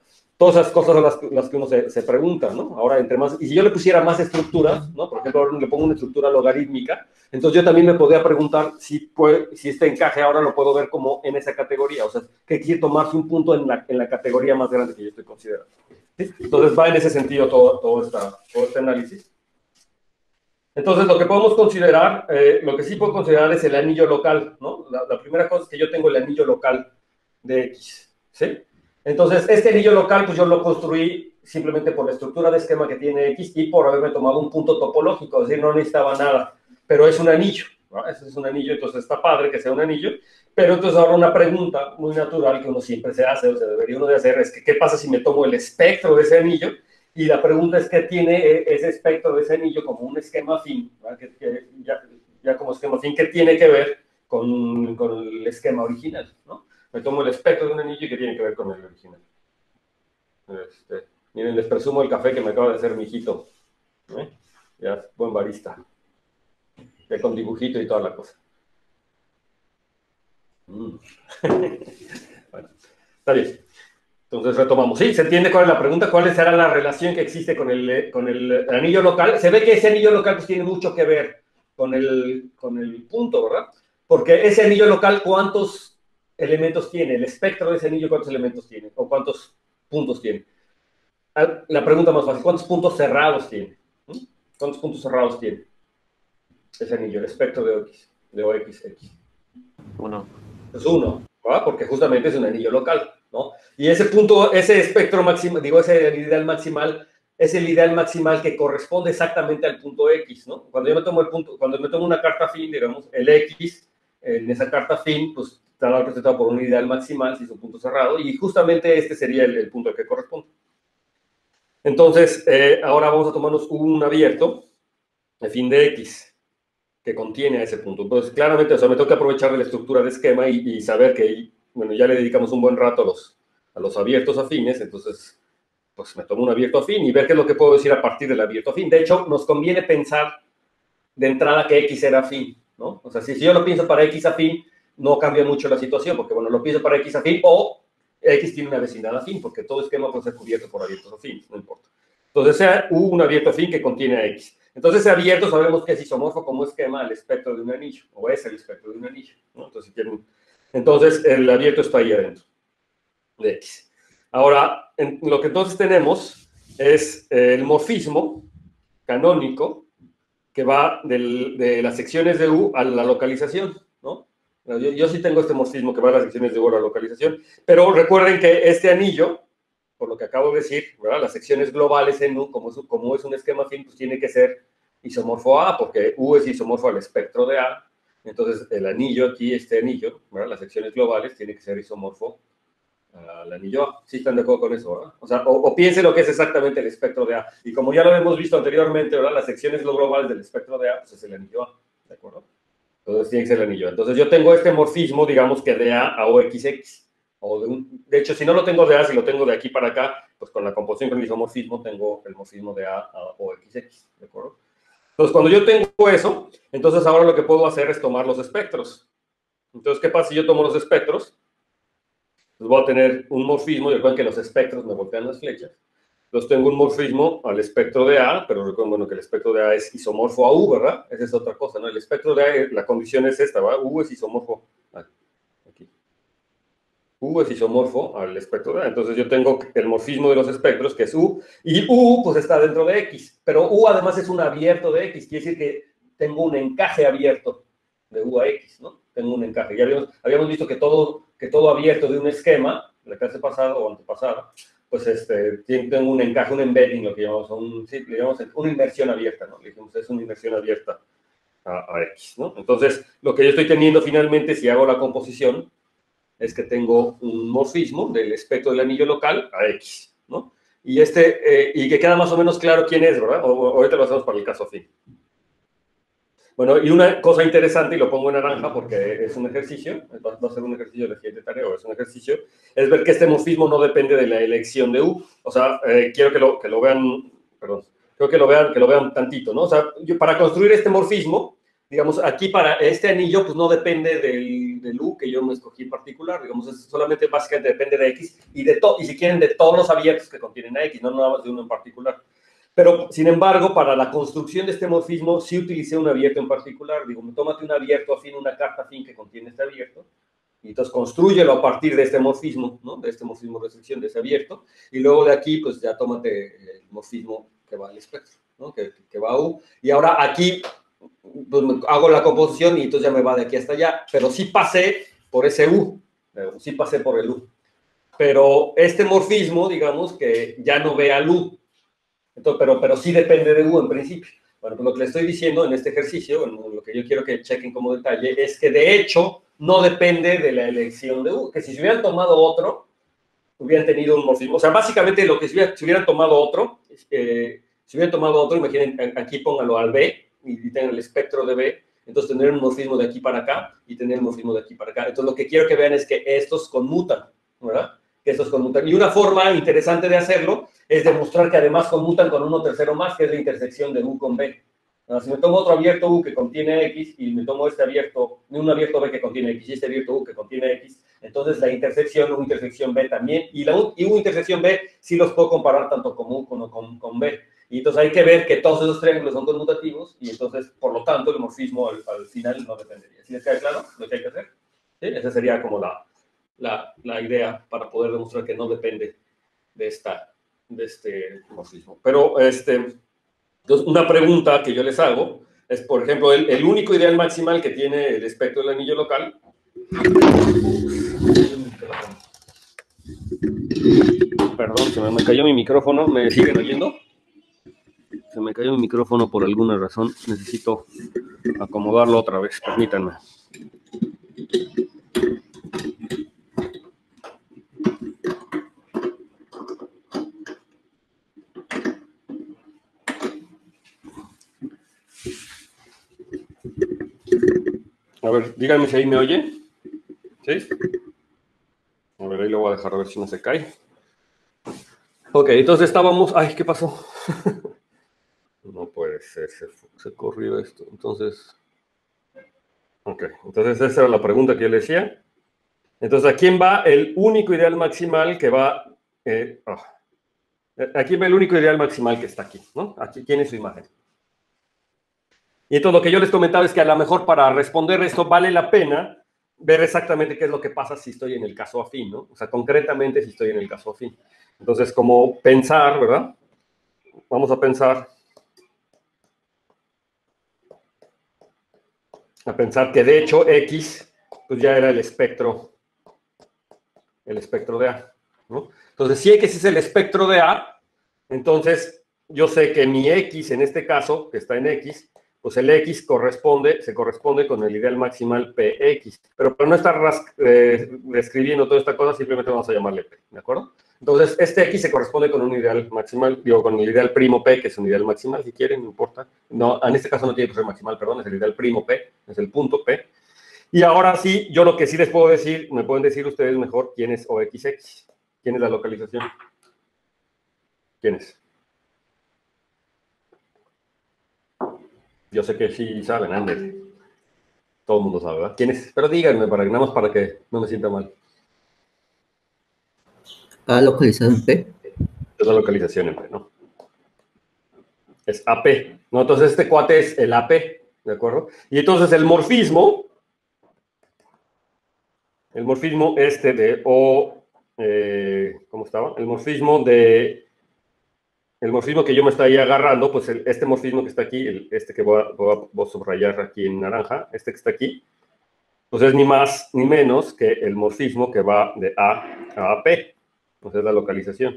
todas esas cosas son las, las que uno se, se pregunta, ¿no? Ahora, entre más, y si yo le pusiera más estructuras, ¿no? Por ejemplo, ahora le pongo una estructura logarítmica, entonces yo también me podría preguntar si, puede, si este encaje ahora lo puedo ver como en esa categoría, o sea, que quiere tomarse un punto en la, en la categoría más grande que yo estoy considerando. ¿Sí? Entonces va en ese sentido todo, todo, esta, todo este análisis. Entonces, lo que podemos considerar, eh, lo que sí puedo considerar es el anillo local, ¿no? La, la primera cosa es que yo tengo el anillo local de X, ¿sí? Entonces, este anillo local, pues yo lo construí simplemente por la estructura de esquema que tiene X y por haberme tomado un punto topológico, es decir, no necesitaba nada, pero es un anillo, ¿no? Ese es un anillo, entonces está padre que sea un anillo, pero entonces ahora una pregunta muy natural que uno siempre se hace, o sea, debería uno de hacer, es que ¿qué pasa si me tomo el espectro de ese anillo? Y la pregunta es, ¿qué tiene ese espectro de ese anillo como un esquema afín? Que, que ya, ya como esquema afín, ¿qué tiene que ver con, con el esquema original? ¿No? Me tomo el espectro de un anillo y ¿qué tiene que ver con el original? Este, miren, les presumo el café que me acaba de hacer mi hijito. ¿Eh? Ya, buen barista. Ya con dibujito y toda la cosa. Mm. Bueno, está bien. Entonces retomamos. Sí, se entiende cuál es la pregunta, cuál será la relación que existe con el, con el anillo local. Se ve que ese anillo local pues, tiene mucho que ver con el, con el punto, ¿verdad? Porque ese anillo local, ¿cuántos elementos tiene? El espectro de ese anillo, ¿cuántos elementos tiene? ¿O cuántos puntos tiene? La pregunta más fácil, ¿cuántos puntos cerrados tiene? ¿Cuántos puntos cerrados tiene ese anillo, el espectro de O X, de O X X? Uno. Es uno, ¿verdad? Porque justamente es un anillo local, ¿no? Y ese punto, ese espectro máximo, digo, ese ideal maximal, es el ideal maximal que corresponde exactamente al punto X, ¿no? Cuando yo me tomo el punto, cuando me tomo una carta afín, digamos, el X, en esa carta afín, pues está representado por un ideal maximal, si es un punto cerrado, y justamente este sería el, el punto al que corresponde. Entonces, eh, ahora vamos a tomarnos un abierto, afín de X, que contiene a ese punto. Entonces, claramente, o sea, me tengo que aprovechar de la estructura de esquema y, y saber que, bueno, ya le dedicamos un buen rato a los, a los abiertos afines, entonces, pues me tomo un abierto afín y ver qué es lo que puedo decir a partir del abierto afín. De hecho, nos conviene pensar de entrada que X era afín, ¿no? O sea, si, si yo lo pienso para X afín, no cambia mucho la situación, porque, bueno, lo pienso para X afín o X tiene una vecindad afín, porque todo esquema puede ser cubierto por abiertos afines, no importa. Entonces, sea U un abierto afín que contiene a X. Entonces, ese abierto sabemos que es isomorfo como esquema al espectro de un anillo, o es el espectro de un anillo, ¿no? Entonces, si quieren, entonces, el abierto está ahí adentro de X. Ahora, en, lo que entonces tenemos es el morfismo canónico que va del, de las secciones de U a la localización, ¿no? Yo, yo sí tengo este morfismo que va de las secciones de U a la localización, pero recuerden que este anillo, por lo que acabo de decir, ¿verdad? Las secciones globales en U, como es, como es un esquema afín, pues tiene que ser isomorfo a, porque U es isomorfo al espectro de A. Entonces, el anillo aquí, este anillo, ¿verdad? Las secciones globales, tiene que ser isomorfo al anillo A. ¿Sí están de acuerdo con eso, ¿verdad? O sea, o, o piensen lo que es exactamente el espectro de A. Y como ya lo hemos visto anteriormente, ¿verdad? Las secciones globales del espectro de A, pues es el anillo A, ¿de acuerdo? Entonces, tiene que ser el anillo A. Entonces, yo tengo este morfismo, digamos que de A a O X X. O de, un, de hecho, si no lo tengo de A, si lo tengo de aquí para acá, pues con la composición con el isomorfismo tengo el morfismo de A a O X X, ¿de acuerdo? Entonces, cuando yo tengo eso, entonces ahora lo que puedo hacer es tomar los espectros. Entonces, ¿qué pasa si yo tomo los espectros? Pues voy a tener un morfismo, y recuerden que los espectros me voltean las flechas. Entonces tengo un morfismo al espectro de A, pero recuerden, bueno, que el espectro de A es isomorfo a U, ¿verdad? Esa es otra cosa, ¿no? El espectro de A, la condición es esta, ¿verdad? U es isomorfo a U es isomorfo al espectro de A. Entonces yo tengo el morfismo de los espectros, que es U, y U pues está dentro de X, pero U además es un abierto de X, quiere decir que tengo un encaje abierto de U a X, ¿no? Tengo un encaje. Ya habíamos, habíamos visto que todo, que todo abierto de un esquema, la clase pasada o antepasada, pues este, tengo un encaje, un embedding, lo que llamamos, un, sí, le llamamos una inmersión abierta, ¿no? Le dijimos, es una inmersión abierta a, a X, ¿no? Entonces, lo que yo estoy teniendo finalmente, si hago la composición, es que tengo un morfismo del espectro del anillo local a X, ¿no? Y, este, eh, y que queda más o menos claro quién es, ¿verdad? O, o, ahorita lo hacemos para el caso afín. Bueno, y una cosa interesante, y lo pongo en naranja porque es un ejercicio, va a ser un ejercicio de la siguiente tarea, o es un ejercicio, es ver que este morfismo no depende de la elección de U. O sea, eh, quiero que lo, que lo vean, perdón, creo que lo vean, que lo vean tantito, ¿no? O sea, yo, para construir este morfismo, digamos, aquí para este anillo, pues no depende del, del U que yo me escogí en particular, digamos, es solamente básicamente depende de X y, de to, y si quieren de todos los abiertos que contienen a X, no nada más de uno en particular. Pero, sin embargo, para la construcción de este morfismo, sí utilicé un abierto en particular. Digo, tómate un abierto afín, una carta afín que contiene este abierto, y entonces construyelo a partir de este morfismo, ¿no? De este morfismo de restricción, de ese abierto, y luego de aquí, pues ya tómate el morfismo que va al espectro, ¿no? Que, que va a U. Y ahora aquí, pues hago la composición y entonces ya me va de aquí hasta allá, pero sí pasé por ese U, sí pasé por el U. Pero este morfismo, digamos, que ya no ve al U. Entonces, pero, pero sí depende de U en principio. Bueno, pues lo que les estoy diciendo en este ejercicio, bueno, lo que yo quiero que chequen como detalle, es que de hecho no depende de la elección de U, que si se hubieran tomado otro, hubieran tenido un morfismo. O sea, básicamente lo que si hubieran, si hubieran tomado otro, eh, si hubieran tomado otro, imaginen, aquí pónganlo al B y tengan el espectro de B, entonces tendrán un morfismo de aquí para acá y tendrán un morfismo de aquí para acá. Entonces lo que quiero que vean es que estos conmutan, ¿verdad? Que estos conmutan. Y una forma interesante de hacerlo es demostrar que además conmutan con uno tercero más, que es la intersección de U con B. Si me tomo otro abierto U que contiene X y me tomo este abierto, un abierto B que contiene X y este abierto U que contiene X, entonces la intersección U intersección B también, y la U, y U intersección B sí los puedo comparar tanto con U como con, con B. Y entonces hay que ver que todos esos triángulos son conmutativos y entonces, por lo tanto, el morfismo al, al final no dependería. ¿Sí les queda claro lo que hay que hacer? ¿Sí? Esa sería como la, la, la idea para poder demostrar que no depende de, esta, de este morfismo. Pero, este... Entonces, una pregunta que yo les hago es, por ejemplo, el, el único ideal maximal que tiene el espectro del anillo local. Perdón, se me cayó mi micrófono. ¿Me siguen oyendo? Se me cayó mi micrófono por alguna razón. Necesito acomodarlo otra vez. Permítanme. A ver, díganme si ahí me oye. ¿Sí? A ver, ahí lo voy a dejar a ver si no se cae. Ok, entonces estábamos... Ay, ¿qué pasó? No puede ser, se, se corrió esto. Entonces... Ok, entonces esa era la pregunta que yo le decía. Entonces, ¿a quién va el único ideal maximal que va... Eh, oh. Aquí va el único ideal maximal que está aquí, ¿no? Aquí tiene su imagen. Y entonces lo que yo les comentaba es que a lo mejor para responder esto vale la pena ver exactamente qué es lo que pasa si estoy en el caso afín, ¿no? O sea, concretamente si estoy en el caso afín. Entonces, como pensar, ¿verdad? Vamos a pensar, a pensar que de hecho X, pues ya era el espectro, el espectro de A, ¿no? Entonces, si X es el espectro de A, entonces yo sé que mi X, en este caso, que está en X, pues el X corresponde, se corresponde con el ideal maximal P X. Pero para no estar eh, describiendo toda esta cosa, simplemente vamos a llamarle P, ¿de acuerdo? Entonces, este X se corresponde con un ideal maximal, digo, con el ideal primo P, que es un ideal maximal, si quieren, no importa. No, en este caso no tiene que ser maximal, perdón, es el ideal primo P, es el punto P. Y ahora sí, yo lo que sí les puedo decir, me pueden decir ustedes mejor quién es O X X. ¿Quién es la localización? ¿Quién es? Yo sé que sí saben, Ander. Todo el mundo sabe, ¿verdad? ¿Quién es? Pero díganme, para, nada más para que no me sienta mal. A localizado en P. Es la localización en P, ¿no? Es A P, ¿no? Entonces este cuate es el A P, ¿de acuerdo? Y entonces el morfismo, el morfismo este de O, eh, ¿cómo estaba? El morfismo de... El morfismo que yo me estoy agarrando, pues el, este morfismo que está aquí, el, este que voy a, voy, a, voy a subrayar aquí en naranja, este que está aquí, pues es ni más ni menos que el morfismo que va de A a P. Pues es la localización.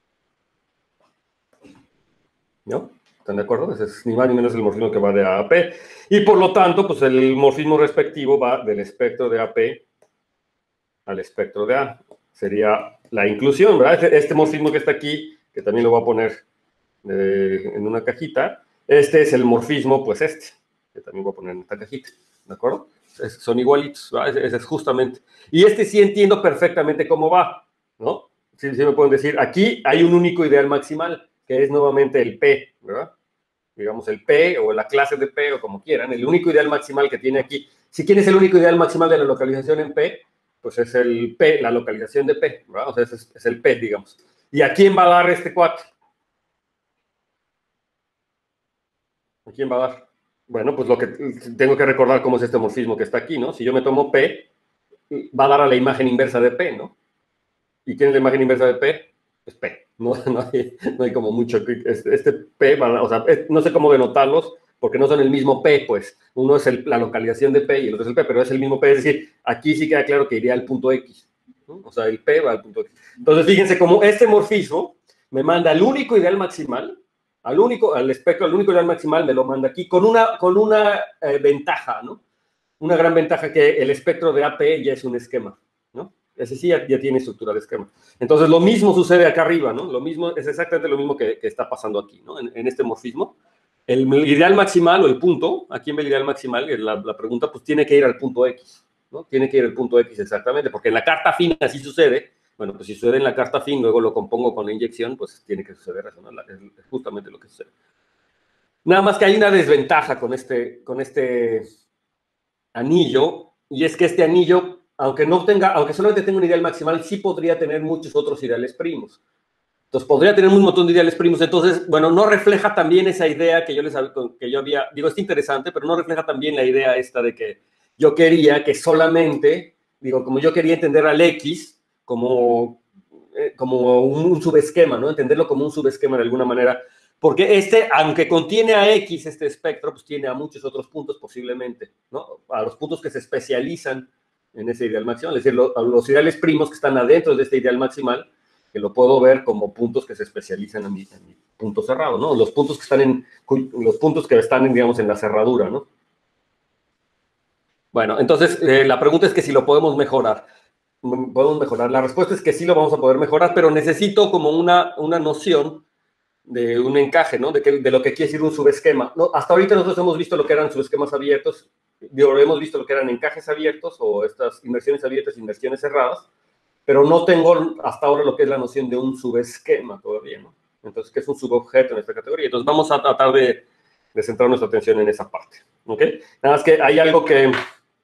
¿No? ¿Están de acuerdo? Ese es ni más ni menos el morfismo que va de A a P. Y por lo tanto, pues el morfismo respectivo va del espectro de A P al espectro de A. Sería la inclusión, ¿verdad? Este, este morfismo que está aquí, que también lo voy a poner eh, en una cajita, este es el morfismo, pues este, que también voy a poner en esta cajita, ¿de acuerdo? Es, son igualitos, ¿verdad? Ese es justamente. Y este sí entiendo perfectamente cómo va, ¿no? Sí, sí me pueden decir, aquí hay un único ideal maximal, que es nuevamente el P, ¿verdad? digamos el P o la clase de P o como quieran, el único ideal maximal que tiene aquí, si quién es el único ideal maximal de la localización en P, pues es el P, la localización de P, ¿verdad? O sea, es, es el P, digamos. ¿Y a quién va a dar este cuate? ¿A quién va a dar? Bueno, pues lo que tengo que recordar cómo es este morfismo que está aquí, ¿no? Si yo me tomo P, va a dar a la imagen inversa de P, ¿no? ¿Y quién es la imagen inversa de P? Pues P. No, no, hay, no hay como mucho. Este, este P, o sea, no sé cómo denotarlos, porque no son el mismo P, pues. Uno es el, la localización de P y el otro es el P, pero es el mismo P. Es decir, aquí sí queda claro que iría al punto X, ¿no? O sea, el P va al punto X. Entonces, fíjense cómo este morfismo me manda al único ideal maximal, al único, al espectro, al único ideal maximal me lo manda aquí, con una, con una eh, ventaja, ¿no? Una gran ventaja que el espectro de A P ya es un esquema, ¿no? Ese sí ya, ya tiene estructura de esquema. Entonces, lo mismo sucede acá arriba, ¿no? Lo mismo, es exactamente lo mismo que, que está pasando aquí, ¿no? En, en este morfismo. El, el ideal maximal o el punto, ¿a quién ve el ideal maximal? La, la pregunta, pues tiene que ir al punto X, ¿no? Tiene que ir al punto X exactamente, porque en la carta fina así sucede. Bueno, pues si sucede en la carta fin, luego lo compongo con la inyección, pues tiene que suceder eso, ¿no? Es justamente lo que sucede. Nada más que hay una desventaja con este, con este anillo, y es que este anillo, aunque no tenga, aunque solamente tenga un ideal maximal, sí podría tener muchos otros ideales primos. Entonces, podría tener un montón de ideales primos. Entonces, bueno, no refleja también esa idea que yo les que yo había, digo, es interesante, pero no refleja también la idea esta de que yo quería que solamente, digo, como yo quería entender al X como, eh, como un, un subesquema, ¿no? Entenderlo como un subesquema de alguna manera. Porque este, aunque contiene a X, este espectro, pues tiene a muchos otros puntos posiblemente, ¿no? A los puntos que se especializan en ese ideal maximal, es decir, lo, a los ideales primos que están adentro de este ideal maximal, que lo puedo ver como puntos que se especializan en mi, en mi punto cerrado, ¿no? Los puntos que están en, los puntos que están, en, digamos, en la cerradura, ¿no? Bueno, entonces, eh, la pregunta es que si lo podemos mejorar. ¿Podemos mejorar? La respuesta es que sí lo vamos a poder mejorar, pero necesito como una, una noción de un encaje, ¿no? De, que, de lo que quiere decir un subesquema, ¿no? Hasta ahorita nosotros hemos visto lo que eran subesquemas abiertos, digo, hemos visto lo que eran encajes abiertos o estas inversiones abiertas, inversiones cerradas, pero no tengo hasta ahora lo que es la noción de un subesquema todavía, ¿no? Entonces, ¿qué es un subobjeto en esta categoría? Entonces, vamos a tratar de, de centrar nuestra atención en esa parte, ¿ok? Nada más que hay algo que,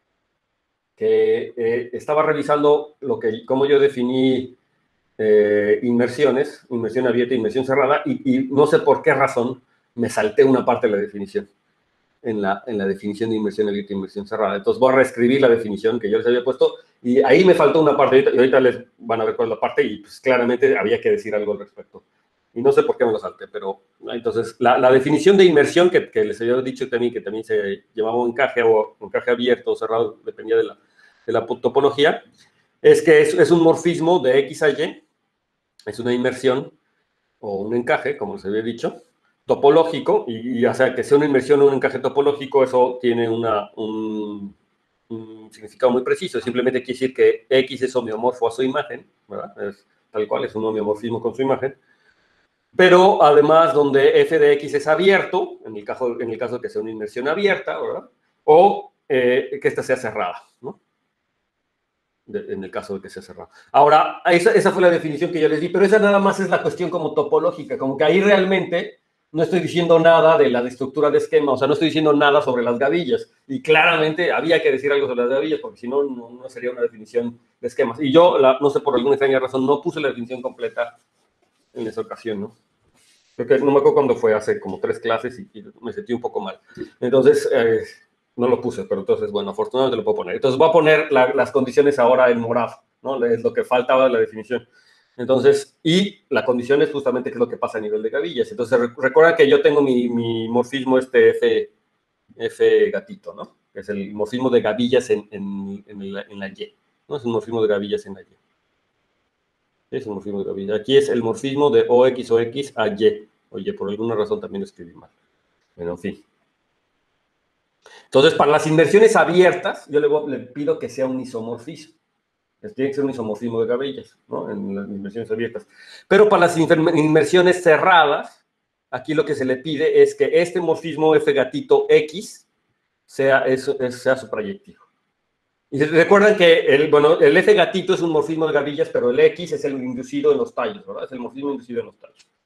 que eh, estaba revisando, lo que, cómo yo definí Eh, inmersiones, inmersión abierta e inmersión cerrada, y, y no sé por qué razón me salté una parte de la definición, en la, en la definición de inmersión abierta e inmersión cerrada. Entonces voy a reescribir la definición que yo les había puesto, y ahí me faltó una parte, y ahorita les van a ver cuál es la parte, y pues claramente había que decir algo al respecto. Y no sé por qué me lo salté, pero entonces la, la definición de inmersión que, que les había dicho también, que también se llamaba un encaje o encaje abierto o cerrado, dependía de la, de la topología, es que es, es un morfismo de X a Y. Es una inmersión o un encaje, como les había dicho, topológico, y, y o sea, que sea una inmersión o un encaje topológico, eso tiene una, un, un significado muy preciso. Simplemente quiere decir que X es homeomorfo a su imagen, ¿verdad? Es, tal cual, es un homeomorfismo con su imagen. Pero además, donde f de X es abierto, en el caso, en el caso de que sea una inmersión abierta, ¿verdad? O eh, que esta sea cerrada, ¿no? De, en el caso de que sea cerrado. Ahora, esa, esa fue la definición que yo les di, pero esa nada más es la cuestión como topológica, como que ahí realmente no estoy diciendo nada de la estructura de esquema, o sea, no estoy diciendo nada sobre las gavillas, y claramente había que decir algo sobre las gavillas, porque si no, no, no sería una definición de esquemas. Y yo, la, no sé, por alguna extraña razón, no puse la definición completa en esa ocasión, ¿no? Creo que no me acuerdo cuándo fue, hace como tres clases, y, y me sentí un poco mal. Entonces, eh, no lo puse, pero entonces, bueno, afortunadamente lo puedo poner. Entonces voy a poner la, las condiciones ahora en morado, ¿no? Es lo que faltaba de la definición. Entonces, y la condición es justamente qué es lo que pasa a nivel de gavillas. Entonces, recuerda que yo tengo mi, mi morfismo este F, F gatito, ¿no? Que es el morfismo de gavillas en, en, en, la, en la Y, ¿no? Es un morfismo de gavillas en la Y. Es un morfismo de gavillas. Aquí es el morfismo de O X o X a Y. Oye, por alguna razón también lo escribí mal. Bueno, en fin. Entonces, para las inversiones abiertas, yo le, voy, le pido que sea un isomorfismo. Tiene que ser un isomorfismo de gavillas, ¿no? En las inversiones abiertas. Pero para las inversiones cerradas, aquí lo que se le pide es que este morfismo F gatito X sea, es, es, sea suprayectivo. Y recuerdan que el, bueno, el F gatito es un morfismo de gavillas, pero el X es el inducido en los tallos, ¿verdad? Es el morfismo inducido en los tallos.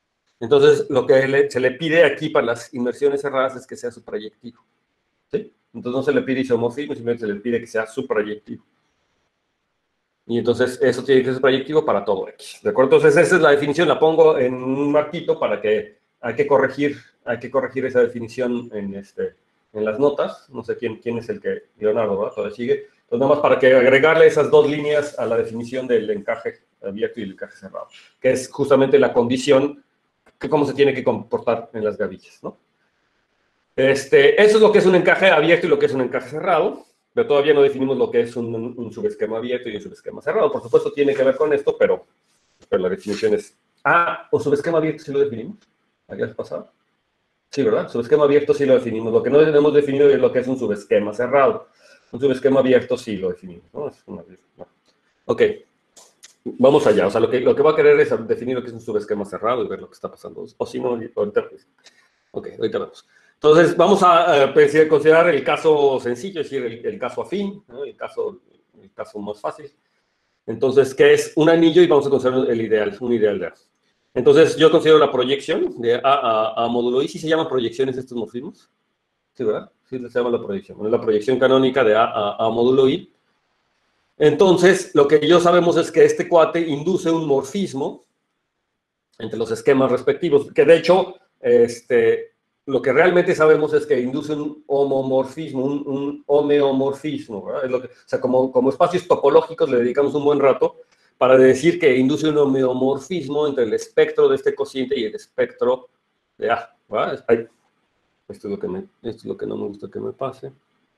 Entonces, lo que le, se le pide aquí para las inmersiones cerradas es que sea suprayectivo. ¿Sí? Entonces, no se le pide isomorfismo, simplemente se le pide que sea suprayectivo. Y entonces, eso tiene que ser suprayectivo para todo X. ¿De acuerdo? Entonces, esa es la definición. La pongo en un marquito para que hay que corregir, hay que corregir esa definición en, este, en las notas. No sé quién, quién es el que... Leonardo, ¿verdad? Todavía sigue. Entonces, nada más para que agregarle esas dos líneas a la definición del encaje abierto y el encaje cerrado, que es justamente la condición que cómo se tiene que comportar en las gavillas, ¿no? Este, eso es lo que es un encaje abierto y lo que es un encaje cerrado, pero todavía no definimos lo que es un, un subesquema abierto y un subesquema cerrado. Por supuesto, tiene que ver con esto, pero, pero la definición es... Ah, ¿o subesquema abierto sí lo definimos? ¿La vez pasada? Sí, ¿verdad? Subesquema abierto sí lo definimos. Lo que no hemos definido es lo que es un subesquema cerrado. Un subesquema abierto sí lo definimos, ¿no? Es una... no. Ok. Vamos allá, o sea, lo que, lo que va a querer es definir lo que es un subesquema cerrado y ver lo que está pasando. O si no, ahorita... Ok, ahorita vemos. Entonces, vamos a, a considerar el caso sencillo, es decir, el, el caso afín, ¿no? el, caso, el caso más fácil. Entonces, ¿qué es un anillo? Y vamos a considerar el ideal, un ideal de A. Entonces, yo considero la proyección de A a, a módulo I. ¿Sí se llaman proyecciones estos morfismos? Sí, ¿verdad? Sí, se llama la proyección. Bueno, es la proyección canónica de A a, a módulo I. Entonces, lo que yo sabemos es que este cuate induce un morfismo entre los esquemas respectivos, que de hecho, este, lo que realmente sabemos es que induce un homomorfismo, un, un homeomorfismo, ¿verdad? Es lo que, o sea, como, como espacios topológicos le dedicamos un buen rato para decir que induce un homeomorfismo entre el espectro de este cociente y el espectro de A, ¿verdad? Ay, esto, es lo que me, esto es lo que no me gusta que me pase.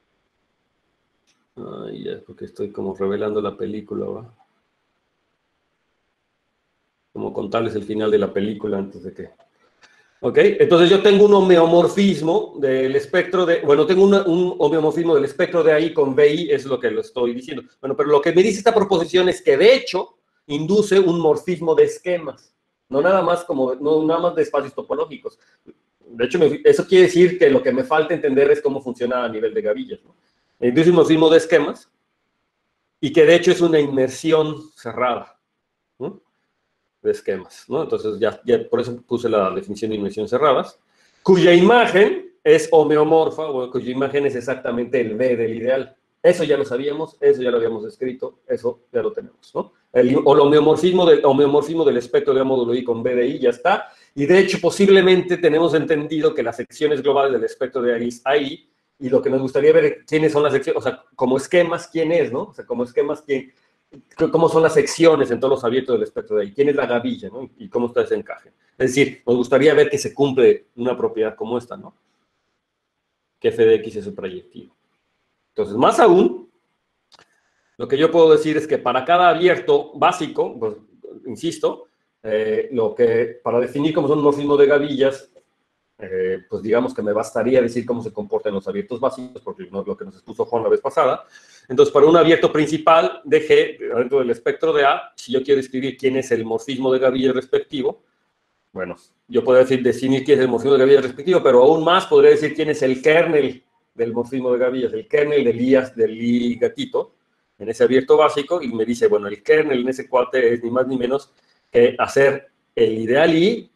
Ay, ya, porque estoy como revelando la película, ¿va? Como contarles el final de la película antes de que... Ok, entonces yo tengo un homeomorfismo del espectro de... Bueno, tengo una, un homeomorfismo del espectro de A I con B I, es lo que lo estoy diciendo. Bueno, pero lo que me dice esta proposición es que, de hecho, induce un morfismo de esquemas. No nada más como... No nada más de espacios topológicos. De hecho, me, eso quiere decir que lo que me falta entender es cómo funciona a nivel de gavillas, ¿no? Induce un morfismo de esquemas y que de hecho es una inmersión cerrada, ¿no? De esquemas, ¿no? Entonces ya, ya por eso puse la definición de inmersión cerradas, cuya imagen es homeomorfa, o cuya imagen es exactamente el B del ideal. Eso ya lo sabíamos, eso ya lo habíamos escrito, eso ya lo tenemos, ¿no? El, o el homeomorfismo, del, homeomorfismo del espectro de A módulo I con B de I ya está, y de hecho posiblemente tenemos entendido que las secciones globales del espectro de A I es A I, y lo que nos gustaría ver es quiénes son las secciones, o sea, como esquemas, quién es, ¿no? O sea, como esquemas, quién, cómo son las secciones en todos los abiertos del espectro de ahí, quién es la gavilla, ¿no? Y cómo está ese encaje. Es decir, nos gustaría ver que se cumple una propiedad como esta, ¿no? Que f de x es suprayectivo. Entonces, más aún, lo que yo puedo decir es que para cada abierto básico, pues, insisto, eh, lo que, para definir cómo son un morfismo de gavillas, Eh, pues digamos que me bastaría decir cómo se comportan los abiertos básicos, porque no es lo que nos expuso Juan la vez pasada. Entonces, para un abierto principal de G, dentro del espectro de A, si yo quiero escribir quién es el morfismo de gavilla respectivo, bueno, yo podría decir, definir quién es el morfismo de gavilla respectivo, pero aún más podría decir quién es el kernel del morfismo de gavillas, el kernel del I, del I gatito, en ese abierto básico, y me dice, bueno, el kernel en ese cuate es ni más ni menos que hacer el ideal I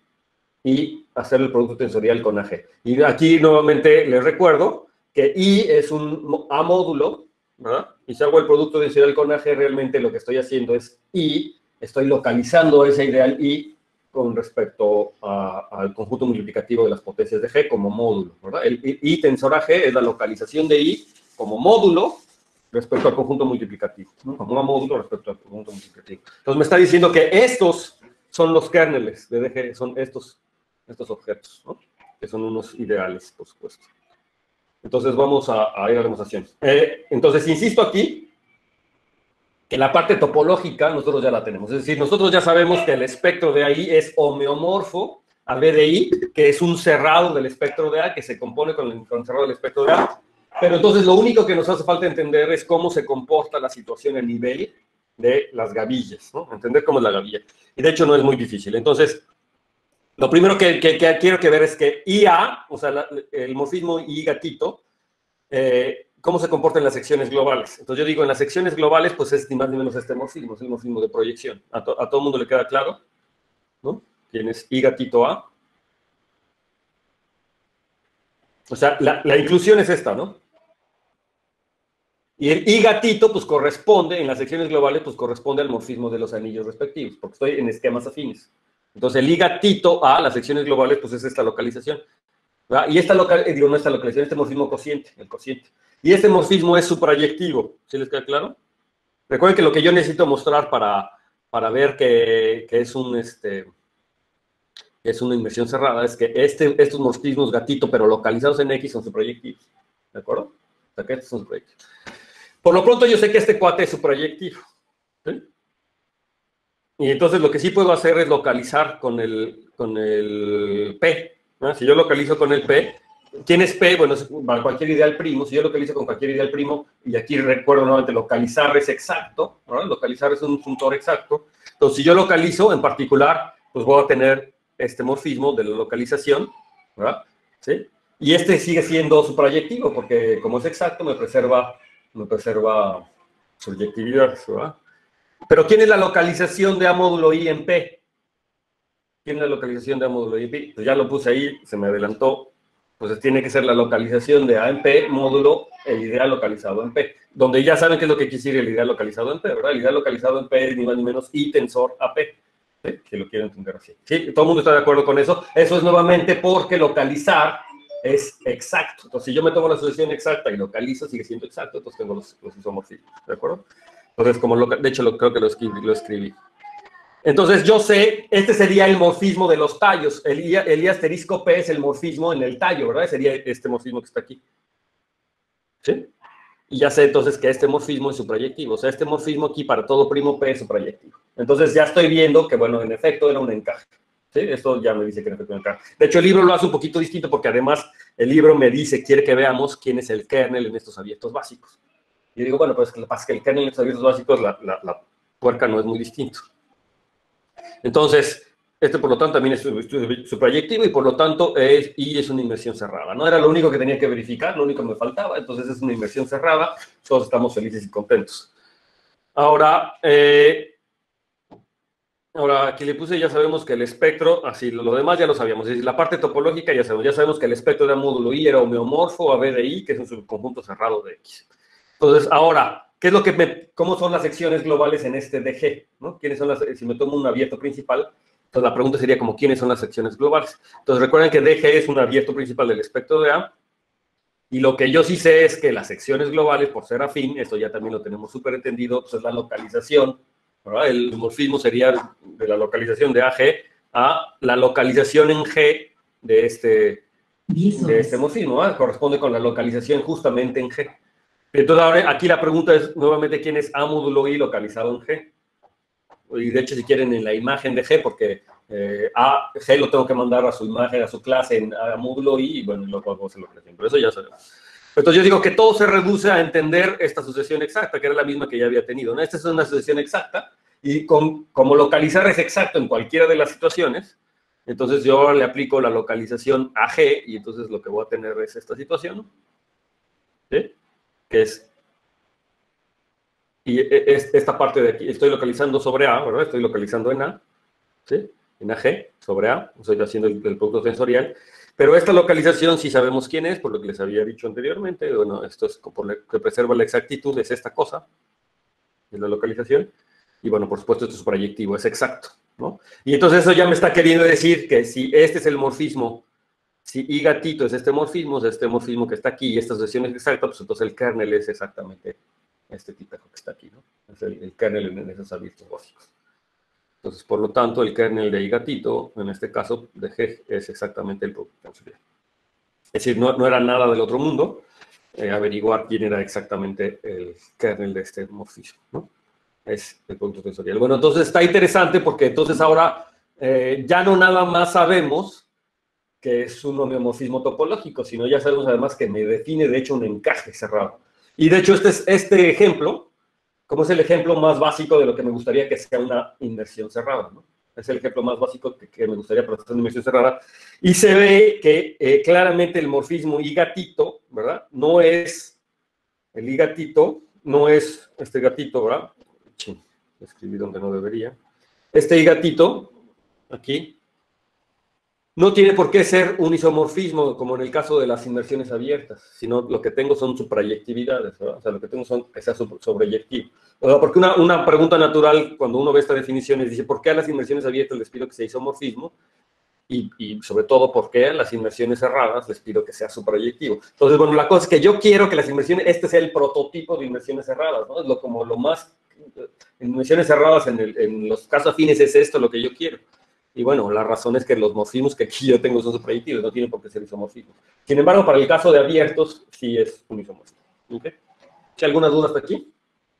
y hacer el producto tensorial con A G. Y aquí nuevamente les recuerdo que I es un A módulo, ¿verdad? Y si hago el producto tensorial con A G, realmente lo que estoy haciendo es I, estoy localizando ese ideal I con respecto a, al conjunto multiplicativo de las potencias de G como módulo, ¿verdad? El I, I tensor A G es la localización de I como módulo respecto al conjunto multiplicativo, ¿no? Como A módulo respecto al conjunto multiplicativo. Entonces me está diciendo que estos son los kernels de D G, son estos estos objetos, ¿no? Que son unos ideales, por supuesto. Entonces vamos a, a ir a la demostración. Eh, entonces, insisto aquí, que la parte topológica nosotros ya la tenemos. Es decir, nosotros ya sabemos que el espectro de A I es homeomorfo a B de I, que es un cerrado del espectro de A, que se compone con el, con el cerrado del espectro de A. Pero entonces lo único que nos hace falta entender es cómo se comporta la situación a nivel de las gavillas, ¿no? Entender cómo es la gavilla. Y de hecho no es muy difícil. Entonces, lo primero que, que, que quiero que ver es que I A, o sea, la, el morfismo I gatito, eh, cómo se comporta en las secciones globales. Entonces yo digo, en las secciones globales, pues es ni más ni menos este morfismo, es el morfismo de proyección. ¿A, to, a todo el mundo le queda claro? ¿No? ¿Quién es I gatito A? O sea, la, la inclusión es esta, ¿no? Y el y gatito, pues corresponde, en las secciones globales, pues corresponde al morfismo de los anillos respectivos, porque estoy en esquemas afines. Entonces, el y gatito a las secciones globales, pues es esta localización. ¿Verdad? Y esta, local, eh, digo, no esta localización, este morfismo cociente, el cociente. Y este morfismo es suprayectivo. ¿Sí les queda claro? Recuerden que lo que yo necesito mostrar para, para ver que, que es un, este, es una inversión cerrada es que este, estos morfismos gatito, pero localizados en X, son suprayectivos. ¿De acuerdo? O sea, que estos son suprayectivos. Por lo pronto yo sé que este cuate es suprayectivo. ¿Sí? Y entonces lo que sí puedo hacer es localizar con el, con el P. ¿No? Si yo localizo con el P, ¿quién es P? Bueno, es cualquier ideal primo. Si yo localizo con cualquier ideal primo, y aquí recuerdo nuevamente, localizar es exacto, ¿no? Localizar es un funtor exacto. Entonces, si yo localizo en particular, pues voy a tener este morfismo de la localización, ¿verdad? ¿Sí? Y este sigue siendo suprayectivo, porque como es exacto, me preserva, me preserva subjetividad, ¿verdad? Pero ¿quién es la localización de A módulo I en P? ¿Quién es la localización de A módulo I en P? Pues ya lo puse ahí, se me adelantó. Pues tiene que ser la localización de A en P módulo el ideal localizado en P. Donde ya saben qué es lo que quiere decir el ideal localizado en P, ¿verdad? El ideal localizado en P es ni más ni menos I tensor A P. ¿Sí? Si lo quieren entender así. ¿Sí? ¿Todo el mundo está de acuerdo con eso? Eso es nuevamente porque localizar es exacto. Entonces, si yo me tomo la asociación exacta y localizo, sigue siendo exacto, entonces tengo los, los isomorfismos, ¿de acuerdo? Entonces, como lo, de hecho, lo, creo que lo escribí, lo escribí. Entonces, yo sé, este sería el morfismo de los tallos. El I, el I asterisco P es el morfismo en el tallo, ¿verdad? Sería este morfismo que está aquí. ¿Sí? Y ya sé entonces que este morfismo es suprayectivo. O sea, este morfismo aquí para todo primo P es suprayectivo. Entonces, ya estoy viendo que, bueno, en efecto era un encaje. ¿Sí? Esto ya me dice que en efecto era un encaje. De hecho, el libro lo hace un poquito distinto porque además el libro me dice, quiere que veamos quién es el kernel en estos abiertos básicos. Y digo, bueno, pues lo que pasa es que el kernel en estos abiertos básicos, la, la, la puerca no es muy distinto. Entonces, este por lo tanto también es suprayectivo y por lo tanto es, y es una inversión cerrada. No era lo único que tenía que verificar, lo único que me faltaba, entonces es una inversión cerrada, todos estamos felices y contentos. Ahora, eh, ahora aquí le puse, ya sabemos que el espectro, así lo, lo demás ya lo sabíamos, es decir, la parte topológica ya sabemos, ya sabemos que el espectro de módulo I era homeomorfo a B de I, que es un subconjunto cerrado de X. Entonces, ahora, ¿qué es lo que me, cómo son las secciones globales en este D G? ¿No? ¿Quiénes son las, si me tomo un abierto principal, entonces la pregunta sería como, ¿quiénes son las secciones globales? Entonces, recuerden que D G es un abierto principal del espectro de A, y lo que yo sí sé es que las secciones globales, por ser afín, esto ya también lo tenemos súper entendido, pues es la localización, ¿verdad? El morfismo sería de la localización de A G a la localización en G de este, de este morfismo, ¿verdad? Corresponde con la localización justamente en G. Entonces, ahora aquí la pregunta es nuevamente quién es A módulo I localizado en G. Y de hecho, si quieren, en la imagen de G, porque eh, A, G lo tengo que mandar a su imagen, a su clase en A módulo I, y bueno, lo podemos hacer lo que pero eso ya sabemos. Entonces, yo digo que todo se reduce a entender esta sucesión exacta, que era la misma que ya había tenido, ¿no? Esta es una sucesión exacta, y con, como localizar es exacto en cualquiera de las situaciones, entonces yo le aplico la localización a G, y entonces lo que voy a tener es esta situación, ¿sí? Que es, y es esta parte de aquí, estoy localizando sobre A, ¿verdad? Estoy localizando en A, ¿sí? En A G, sobre A, estoy haciendo el, el producto tensorial, pero esta localización sí sabemos quién es, por lo que les había dicho anteriormente, bueno, esto es por lo que preserva la exactitud, es esta cosa, es la localización, y bueno, por supuesto esto es proyectivo, es exacto, ¿no? Y entonces eso ya me está queriendo decir que si este es el morfismo, si I gatito es este morfismo, es este morfismo que está aquí, y esta sucesión es exacta, pues entonces el kernel es exactamente este tipejo que está aquí, ¿no? Es el, el kernel en esos abiertos básicos. Entonces, por lo tanto, el kernel de I gatito, en este caso de G, es exactamente el producto tensorial. Es decir, no, no era nada del otro mundo eh, averiguar quién era exactamente el kernel de este morfismo, ¿no? Es el producto tensorial. Bueno, entonces está interesante porque entonces ahora eh, ya no nada más sabemos que es un homeomorfismo topológico, sino ya sabemos además que me define, de hecho, un encaje cerrado. Y de hecho, este, es, este ejemplo, como es el ejemplo más básico de lo que me gustaría que sea una inversión cerrada, ¿no? Es el ejemplo más básico que, que me gustaría para hacer una inversión cerrada. Y se ve que eh, claramente el morfismo I gatito, ¿verdad? No es, el I gatito, no es este gatito, ¿verdad? Sí, escribí donde no debería. Este I gatito, aquí, no tiene por qué ser un isomorfismo, como en el caso de las inmersiones abiertas, sino lo que tengo son suprayectividades, ¿verdad? O sea, lo que tengo son que sea sobreyectivo. Porque una, una pregunta natural, cuando uno ve esta definición, es, dice, ¿por qué a las inmersiones abiertas les pido que sea isomorfismo? Y, y sobre todo, ¿por qué a las inmersiones cerradas les pido que sea suprayectivo? Entonces, bueno, la cosa es que yo quiero que las inmersiones, este sea el prototipo de inmersiones cerradas, ¿no? Es lo, como lo más, inmersiones cerradas en, el, en los casos afines es esto lo que yo quiero. Y bueno, la razón es que los morfismos que aquí yo tengo son suprayectivos, no tienen por qué ser isomorfismos. Sin embargo, para el caso de abiertos, sí es un isomorfismo. ¿Okay? ¿Hay alguna duda hasta aquí?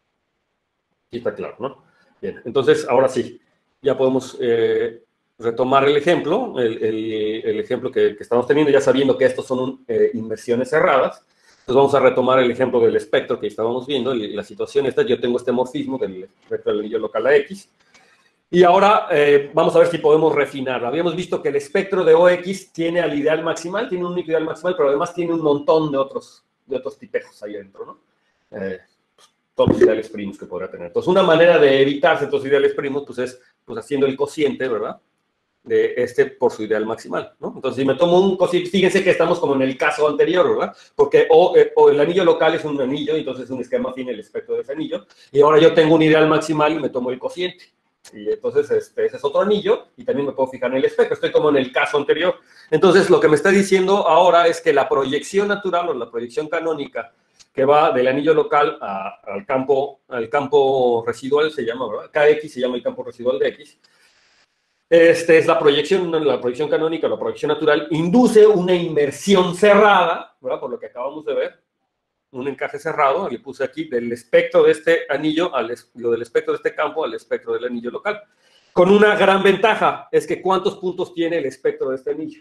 Sí está claro, ¿no? Bien, entonces, ahora sí, ya podemos eh, retomar el ejemplo, el, el, el ejemplo que, que estamos teniendo, ya sabiendo que estos son eh, inmersiones cerradas. Entonces vamos a retomar el ejemplo del espectro que estábamos viendo, y la situación esta, yo tengo este morfismo del espectro del anillo local a X. Y ahora eh, vamos a ver si podemos refinarlo. Habíamos visto que el espectro de O X tiene al ideal maximal, tiene un único ideal maximal, pero además tiene un montón de otros, de otros tipejos ahí dentro, ¿no? Eh, todos los ideales primos que podrá tener. Entonces, una manera de evitarse estos ideales primos, pues es pues, haciendo el cociente, ¿verdad? De este por su ideal maximal, ¿no? Entonces, si me tomo un cociente, fíjense que estamos como en el caso anterior, ¿verdad? Porque o, eh, o el anillo local es un anillo, entonces es un esquema afín el espectro de ese anillo, y ahora yo tengo un ideal maximal y me tomo el cociente. Y entonces este, ese es otro anillo y también me puedo fijar en el espectro. Estoy como en el caso anterior. Entonces, lo que me está diciendo ahora es que la proyección natural o la proyección canónica que va del anillo local a, al, campo, al campo residual se llama, ¿verdad? K X se llama el campo residual de X. Este es la proyección, la proyección canónica, la proyección natural, induce una inmersión cerrada, ¿verdad? Por lo que acabamos de ver. Un encaje cerrado, le puse aquí, del espectro de este anillo, al, lo del espectro de este campo al espectro del anillo local. Con una gran ventaja, es que ¿cuántos puntos tiene el espectro de este anillo?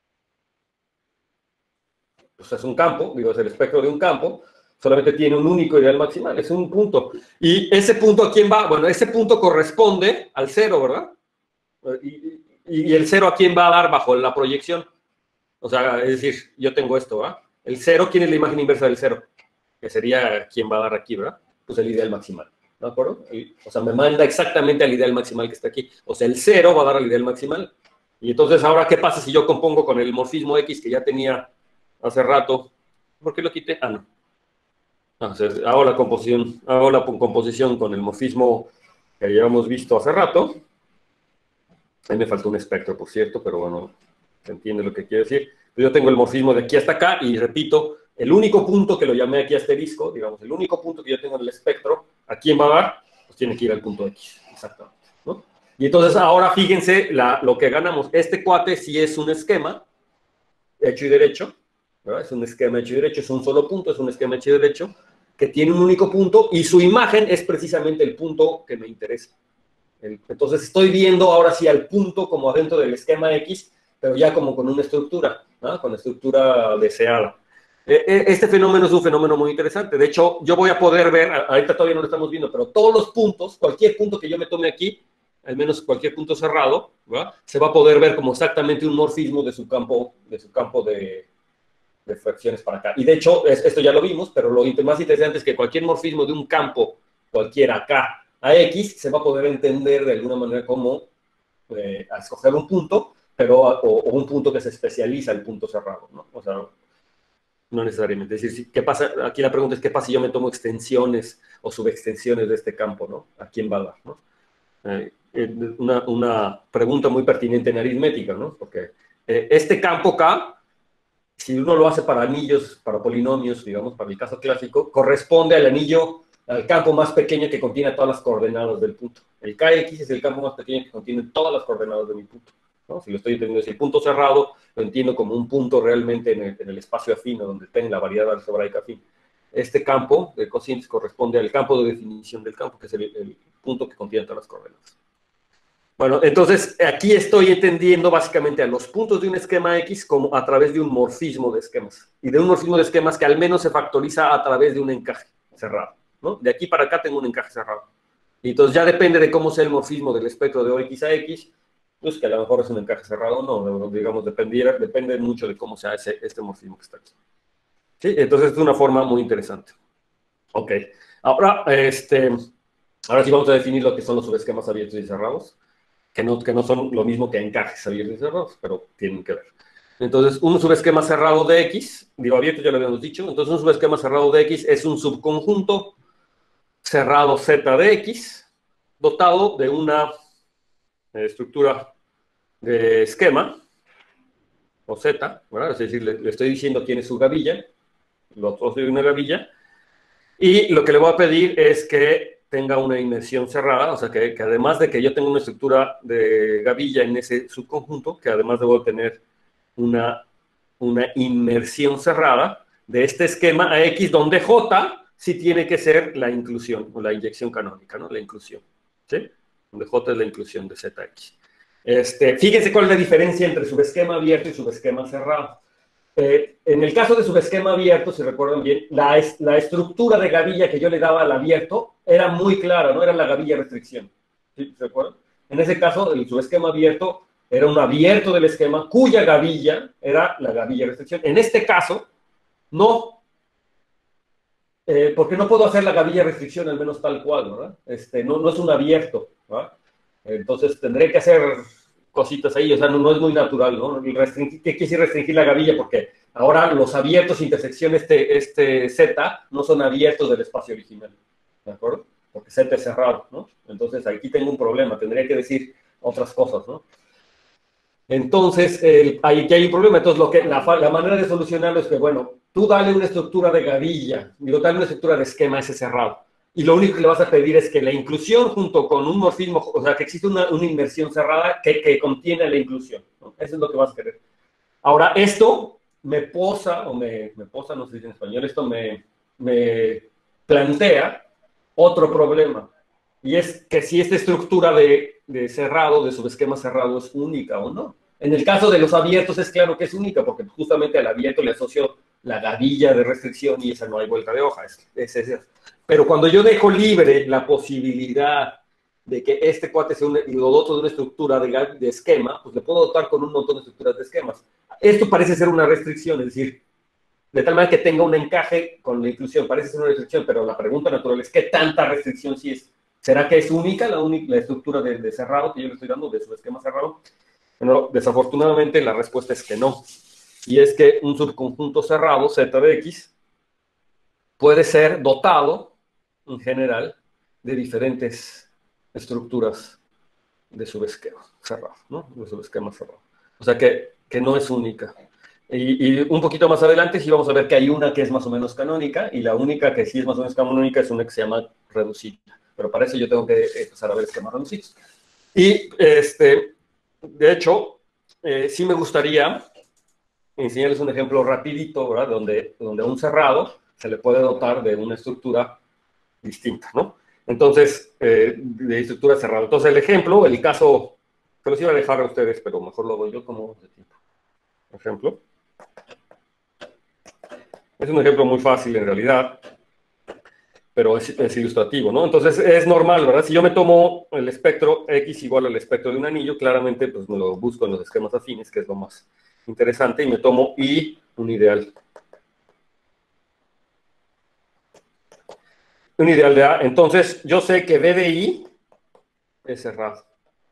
Pues es un campo, digo, es el espectro de un campo, solamente tiene un único ideal maximal, es un punto. ¿Y ese punto a quién va? Bueno, ese punto corresponde al cero, ¿verdad? Y, y, y el cero a quién va a dar bajo la proyección. O sea, es decir, yo tengo esto, ¿verdad? El cero, ¿quién es la imagen inversa del cero? Que sería quién va a dar aquí, ¿verdad? Pues el ideal maximal, ¿de acuerdo? El, o sea, me manda exactamente al ideal maximal que está aquí. O sea, el cero va a dar al ideal maximal. Y entonces, ahora, ¿qué pasa si yo compongo con el morfismo X que ya tenía hace rato? ¿Por qué lo quité? Ah, no. Ah, o sea, hago la composición, hago la composición con el morfismo que ya hemos visto hace rato. Ahí me faltó un espectro, por cierto, pero bueno, se entiende lo que quiero decir. Yo tengo el morfismo de aquí hasta acá y repito, el único punto que lo llamé aquí asterisco, digamos, el único punto que yo tengo en el espectro, ¿a quién va a dar? Pues tiene que ir al punto X, exactamente, ¿no? Y entonces ahora fíjense la, lo que ganamos. Este cuate sí es un esquema hecho y derecho, ¿verdad? Es un esquema hecho y derecho, es un solo punto, es un esquema hecho y derecho, que tiene un único punto y su imagen es precisamente el punto que me interesa. El, entonces estoy viendo ahora sí al punto como adentro del esquema X, pero ya como con una estructura, ¿no? Con la estructura deseada. Este fenómeno es un fenómeno muy interesante. De hecho, yo voy a poder ver, ahorita todavía no lo estamos viendo, pero todos los puntos, cualquier punto que yo me tome aquí, al menos cualquier punto cerrado, ¿verdad? Se va a poder ver como exactamente un morfismo de su campo de, su campo de, de fracciones para acá. Y de hecho, es, esto ya lo vimos, pero lo más interesante es que cualquier morfismo de un campo, cualquiera acá, a X, se va a poder entender de alguna manera como eh, a escoger un punto, pero o, o un punto que se especializa el punto cerrado, ¿no? O sea, no necesariamente. Es decir, ¿qué pasa? Aquí la pregunta es, ¿qué pasa si yo me tomo extensiones o subextensiones de este campo, ¿no? ¿A quién va a dar, no? Eh, una, una pregunta muy pertinente en aritmética, ¿no? Porque eh, este campo K, si uno lo hace para anillos, para polinomios, digamos, para el caso clásico, corresponde al anillo, al campo más pequeño que contiene todas las coordenadas del punto. El K X es el campo más pequeño que contiene todas las coordenadas de mi punto, ¿no? Si lo estoy entendiendo, si el punto cerrado lo entiendo como un punto realmente en el, en el espacio afín, donde tengo la variedad algebraica afín. Este campo de cocientes corresponde al campo de definición del campo, que es el, el punto que contiene todas las coordenadas. Bueno, entonces aquí estoy entendiendo básicamente a los puntos de un esquema X como a través de un morfismo de esquemas. Y de un morfismo de esquemas que al menos se factoriza a través de un encaje cerrado, ¿no? De aquí para acá tengo un encaje cerrado. Y entonces ya depende de cómo sea el morfismo del espectro de O X a X, pues que a lo mejor es un encaje cerrado o no, digamos, dependiera, depende mucho de cómo sea ese, este morfismo que está aquí. ¿Sí? Entonces es una forma muy interesante. Ok, ahora, este, ahora sí vamos a definir lo que son los subesquemas abiertos y cerrados. que no, que no son lo mismo que encajes abiertos y cerrados, pero tienen que ver. Entonces, un subesquema cerrado de X, digo abierto ya lo habíamos dicho, entonces un subesquema cerrado de X es un subconjunto cerrado Z de X, dotado de una eh, estructura de esquema, o Z, ¿verdad? Es decir, le, le estoy diciendo quién es su gavilla, los otros de una gavilla, y lo que le voy a pedir es que tenga una inmersión cerrada, o sea, que, que además de que yo tenga una estructura de gavilla en ese subconjunto, que además debo tener una, una inmersión cerrada de este esquema a X, donde J sí tiene que ser la inclusión, o la inyección canónica, ¿no? La inclusión, ¿sí? Donde J es la inclusión de Z X. Este, fíjense cuál es la diferencia entre subesquema abierto y subesquema cerrado. Eh, en el caso de subesquema abierto, si recuerdan bien, la, es, la estructura de gavilla que yo le daba al abierto era muy clara, no era la gavilla restricción. ¿Sí? ¿Se acuerdan? En ese caso, el subesquema abierto era un abierto del esquema cuya gavilla era la gavilla restricción. En este caso, no, eh, porque no puedo hacer la gavilla restricción al menos tal cual, ¿verdad? Este, no, no es un abierto, ¿verdad? Entonces tendré que hacer cositas ahí, o sea, no, no es muy natural, ¿no? Restringir, ¿qué quiere decir restringir la gavilla? Porque ahora los abiertos intersección este, este Z no son abiertos del espacio original, ¿de acuerdo? Porque Z es cerrado, ¿no? Entonces aquí tengo un problema, tendría que decir otras cosas, ¿no? Entonces, eh, aquí hay un problema. Entonces, lo que, la, la manera de solucionarlo es que, bueno, tú dale una estructura de gavilla, digo, dale una estructura de esquema ese cerrado. Y lo único que le vas a pedir es que la inclusión junto con un morfismo, o sea, que existe una, una inversión cerrada que, que contiene la inclusión, ¿no? Eso es lo que vas a querer. Ahora, esto me posa, o me, me posa, no sé si en español, esto me, me plantea otro problema. Y es que si esta estructura de, de cerrado, de subesquema cerrado, es única o no. En el caso de los abiertos es claro que es única, porque justamente al abierto le asocio la gavilla de restricción y esa no hay vuelta de hoja. Es, es, es, pero cuando yo dejo libre la posibilidad de que este cuate sea un, y lo doto de una estructura de, de esquema, pues le puedo dotar con un montón de estructuras de esquemas. Esto parece ser una restricción, es decir, de tal manera que tenga un encaje con la inclusión. Parece ser una restricción, pero la pregunta natural es ¿qué tanta restricción sí es? ¿Será que es única la, única, la estructura de, de cerrado que yo le estoy dando, de su esquema cerrado? Bueno, desafortunadamente la respuesta es que no. Y es que un subconjunto cerrado, Z de X, puede ser dotado, en general, de diferentes estructuras de subesquema cerrado, ¿no? De subesquema cerrado. O sea que, que no es única. Y, y un poquito más adelante sí vamos a ver que hay una que es más o menos canónica, y la única que sí es más o menos canónica es una que se llama reducida. Pero para eso yo tengo que empezar a ver esquemas reducidos. Y, este, de hecho, eh, sí me gustaría enseñarles un ejemplo rapidito, ¿verdad? Donde, donde a un cerrado se le puede dotar de una estructura distinta, ¿no? Entonces, eh, de estructura cerrada. Entonces, el ejemplo, el caso, se los iba a dejar a ustedes, pero mejor lo hago yo como de tiempo. Ejemplo. Es un ejemplo muy fácil en realidad, pero es, es ilustrativo, ¿no? Entonces, es normal, ¿verdad? Si yo me tomo el espectro X igual al espectro de un anillo, claramente, pues me lo busco en los esquemas afines, que es lo más interesante, y me tomo I, un ideal. Un ideal de A. Entonces, yo sé que B de I es cerrado.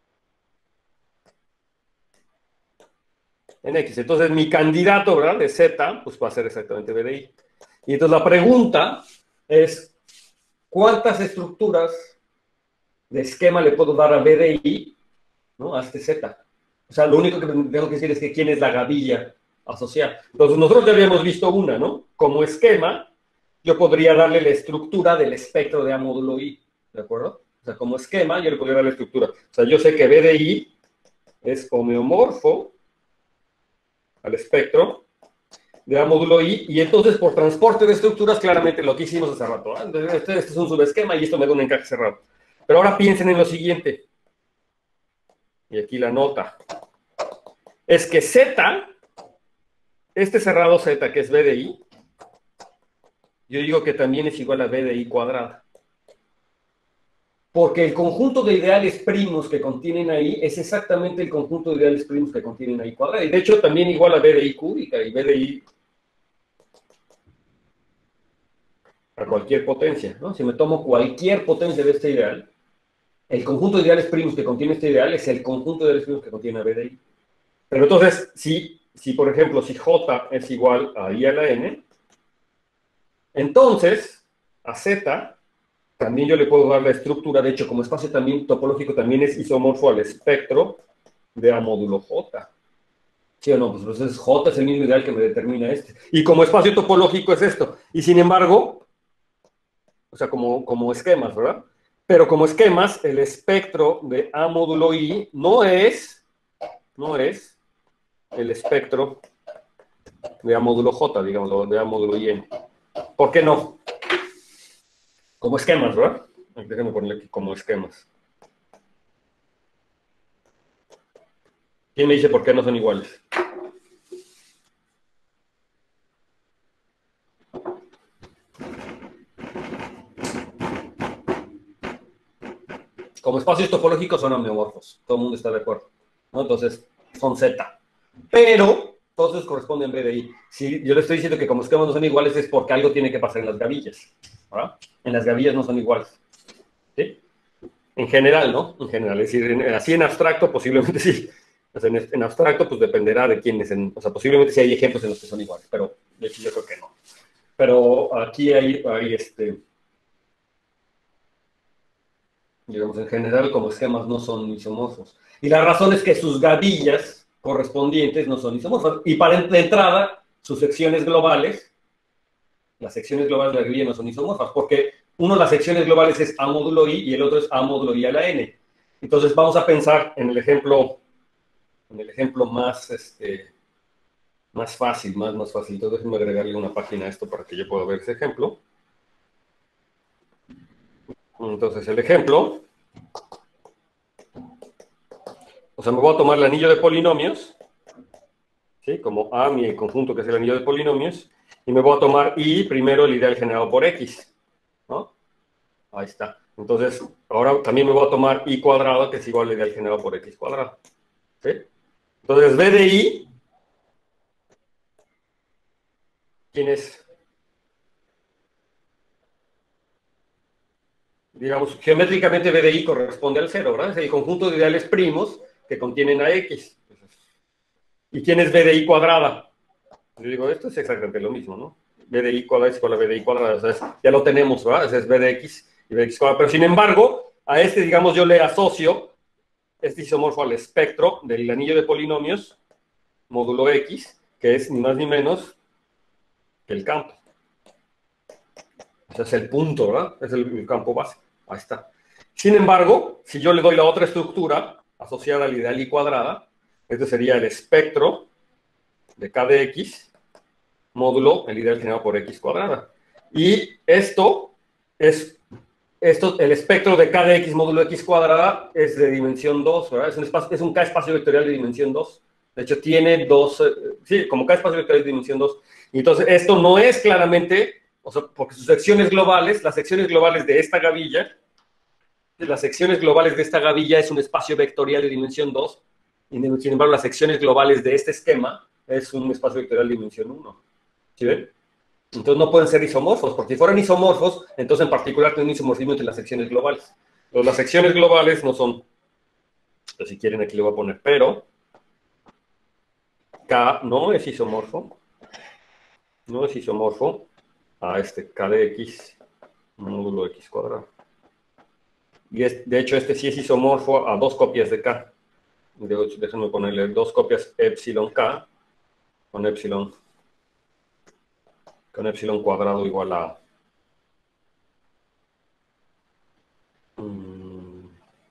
En X. Entonces, mi candidato, ¿verdad? De Z, pues va a ser exactamente B de I. Y entonces la pregunta es, ¿cuántas estructuras de esquema le puedo dar a B de I, ¿no? A este Z? O sea, lo único que tengo que decir es que quién es la gavilla asociada. Entonces, nosotros ya habíamos visto una, ¿no? Como esquema, yo podría darle la estructura del espectro de A módulo I, ¿de acuerdo? O sea, como esquema, yo le podría dar la estructura. O sea, yo sé que B de I es homeomorfo al espectro de A módulo I, y entonces por transporte de estructuras, claramente lo que hicimos hace rato, ¿eh? Este, este es un subesquema y esto me da un encaje cerrado. Pero ahora piensen en lo siguiente, y aquí la nota, es que Z, este cerrado Z, que es B de I, yo digo que también es igual a B de I cuadrada. Porque el conjunto de ideales primos que contienen ahí es exactamente el conjunto de ideales primos que contienen ahí cuadrada. Y de hecho también igual a B de I cúbica y B de I a cualquier potencia, ¿no? Si me tomo cualquier potencia de este ideal, el conjunto de ideales primos que contiene este ideal es el conjunto de ideales primos que contiene a B de I. Pero entonces, si, si por ejemplo, si J es igual a I a la N, entonces, a Z, también yo le puedo dar la estructura, de hecho, como espacio también topológico, también es isomorfo al espectro de A módulo J. ¿Sí o no? Pues entonces J es el mismo ideal que me determina este. Y como espacio topológico es esto. Y sin embargo, o sea, como, como esquemas, ¿verdad? Pero como esquemas, el espectro de A módulo I no es, no es el espectro de A módulo J, digamos, de A módulo I N. ¿Por qué no? Como esquemas, ¿verdad? Déjenme ponerle aquí como esquemas. ¿Quién me dice por qué no son iguales? Como espacios topológicos son homeomorfos. Todo el mundo está de acuerdo, ¿no? Entonces, son Z. Pero, entonces corresponden B de I. Si yo le estoy diciendo que como esquemas no son iguales es porque algo tiene que pasar en las gavillas, ¿verdad? En las gavillas no son iguales. ¿Sí? En general, ¿no? En general. Es decir, en, así en abstracto posiblemente sí. O sea, en, en abstracto pues dependerá de quiénes. En, o sea, posiblemente sí hay ejemplos en los que son iguales, pero de hecho yo creo que no. Pero aquí hay, hay este... digamos, en general, como esquemas no son isomorfos. Y la razón es que sus gavillas correspondientes no son isomorfas. Y para de entrada, sus secciones globales, las secciones globales de la gavilla no son isomorfas, porque uno de las secciones globales es A módulo I y el otro es A módulo I a la N. Entonces vamos a pensar en el ejemplo, en el ejemplo más, este, más fácil, más, más fácil. Entonces déjenme agregarle una página a esto para que yo pueda ver ese ejemplo. Entonces, el ejemplo, o sea, me voy a tomar el anillo de polinomios, ¿sí? Como A, mi conjunto que es el anillo de polinomios, y me voy a tomar I, primero el ideal generado por X, ¿no? Ahí está. Entonces, ahora también me voy a tomar I cuadrado, que es igual al ideal generado por X cuadrado, ¿sí? Entonces, B de I, ¿quién es? Digamos, geométricamente B de I corresponde al cero, ¿verdad? Es el conjunto de ideales primos que contienen a X. ¿Y quién es B de I cuadrada? Yo digo, esto es exactamente lo mismo, ¿no? B de I cuadrada es igual a B de I cuadrada. O sea, es, ya lo tenemos, ¿verdad? Ese es B de X y B de X cuadrada. Pero sin embargo, a este, digamos, yo le asocio este isomorfo al espectro del anillo de polinomios, módulo X, que es ni más ni menos que el campo. O sea, es el punto, ¿verdad? Es el, el campo base. Ahí está. Sin embargo, si yo le doy la otra estructura asociada al ideal I cuadrada, este sería el espectro de K de X, módulo el ideal generado por X cuadrada. Y esto es, esto, el espectro de K de X módulo X cuadrada es de dimensión dos, ¿verdad? Es un, espacio, es un K espacio vectorial de dimensión dos. De hecho, tiene dos, eh, sí, como K espacio vectorial de dimensión dos. Y entonces, esto no es claramente... O sea, porque sus secciones globales, las secciones globales de esta gavilla, las secciones globales de esta gavilla es un espacio vectorial de dimensión dos, y sin embargo las secciones globales de este esquema es un espacio vectorial de dimensión uno. ¿Sí ven? Entonces no pueden ser isomorfos, porque si fueran isomorfos, entonces en particular tienen un isomorfismo entre las secciones globales. Entonces las secciones globales no son, entonces, si quieren aquí le voy a poner, pero K no es isomorfo, no es isomorfo a este K de X módulo X cuadrado. Y es, de hecho, este sí es isomorfo a dos copias de K. De hecho, déjenme ponerle dos copias epsilon K con epsilon, con epsilon cuadrado igual a... Um,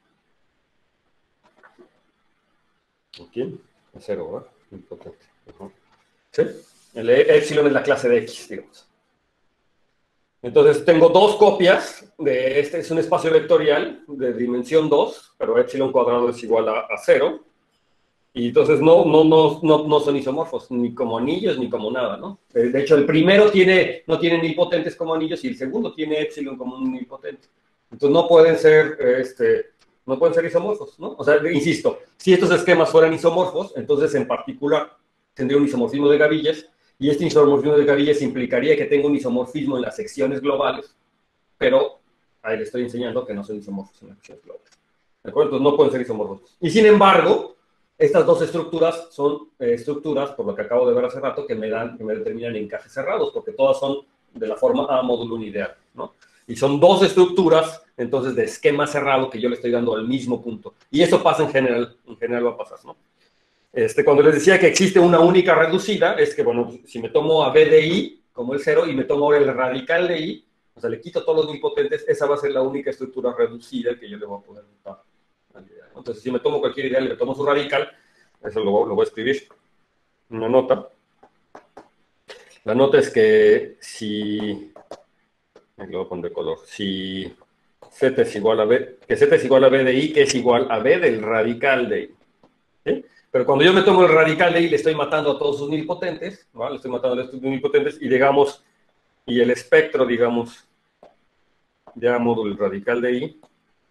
¿Quién? A cero, ¿verdad? Importante. Uh-huh. ¿Sí? El epsilon es la clase de X, digamos. Entonces tengo dos copias de este, es un espacio vectorial de dimensión dos, pero epsilon cuadrado es igual a, a cero. Y entonces no, no, no, no, no son isomorfos, ni como anillos, ni como nada, ¿no? De hecho, el primero tiene, no tiene nilpotentes como anillos y el segundo tiene epsilon como un nilpotente. Entonces no pueden ser, este, no pueden ser isomorfos, ¿no? O sea, insisto, si estos esquemas fueran isomorfos, entonces en particular tendría un isomorfismo de gavillas. Y este isomorfismo de gavillas implicaría que tengo un isomorfismo en las secciones globales, pero ahí le estoy enseñando que no son isomorfos en las secciones globales. ¿De acuerdo? Entonces no pueden ser isomorfos. Y sin embargo, estas dos estructuras son eh, estructuras, por lo que acabo de ver hace rato, que me, dan, que me determinan encajes cerrados, porque todas son de la forma A módulo unideal, ¿no? Y son dos estructuras, entonces, de esquema cerrado que yo le estoy dando al mismo punto. Y eso pasa en general, en general va a pasar, ¿no? Este, cuando les decía que existe una única reducida, es que, bueno, si me tomo a B de I como el cero y me tomo ahora el radical de I, o sea, le quito todos los nilpotentes, esa va a ser la única estructura reducida que yo le voy a poder dar. Entonces, si me tomo cualquier ideal y le tomo su radical, eso lo, lo voy a escribir. Una nota. La nota es que si... Aquí lo voy a poner de color. Si Z es igual a B, que Z es igual a B de I, que es igual a B del radical de I. ¿Sí? Pero cuando yo me tomo el radical de I, le estoy matando a todos sus nilpotentes, ¿vale? Le estoy matando a estos nilpotentes y, digamos, y el espectro, digamos, ya módulo el radical de I,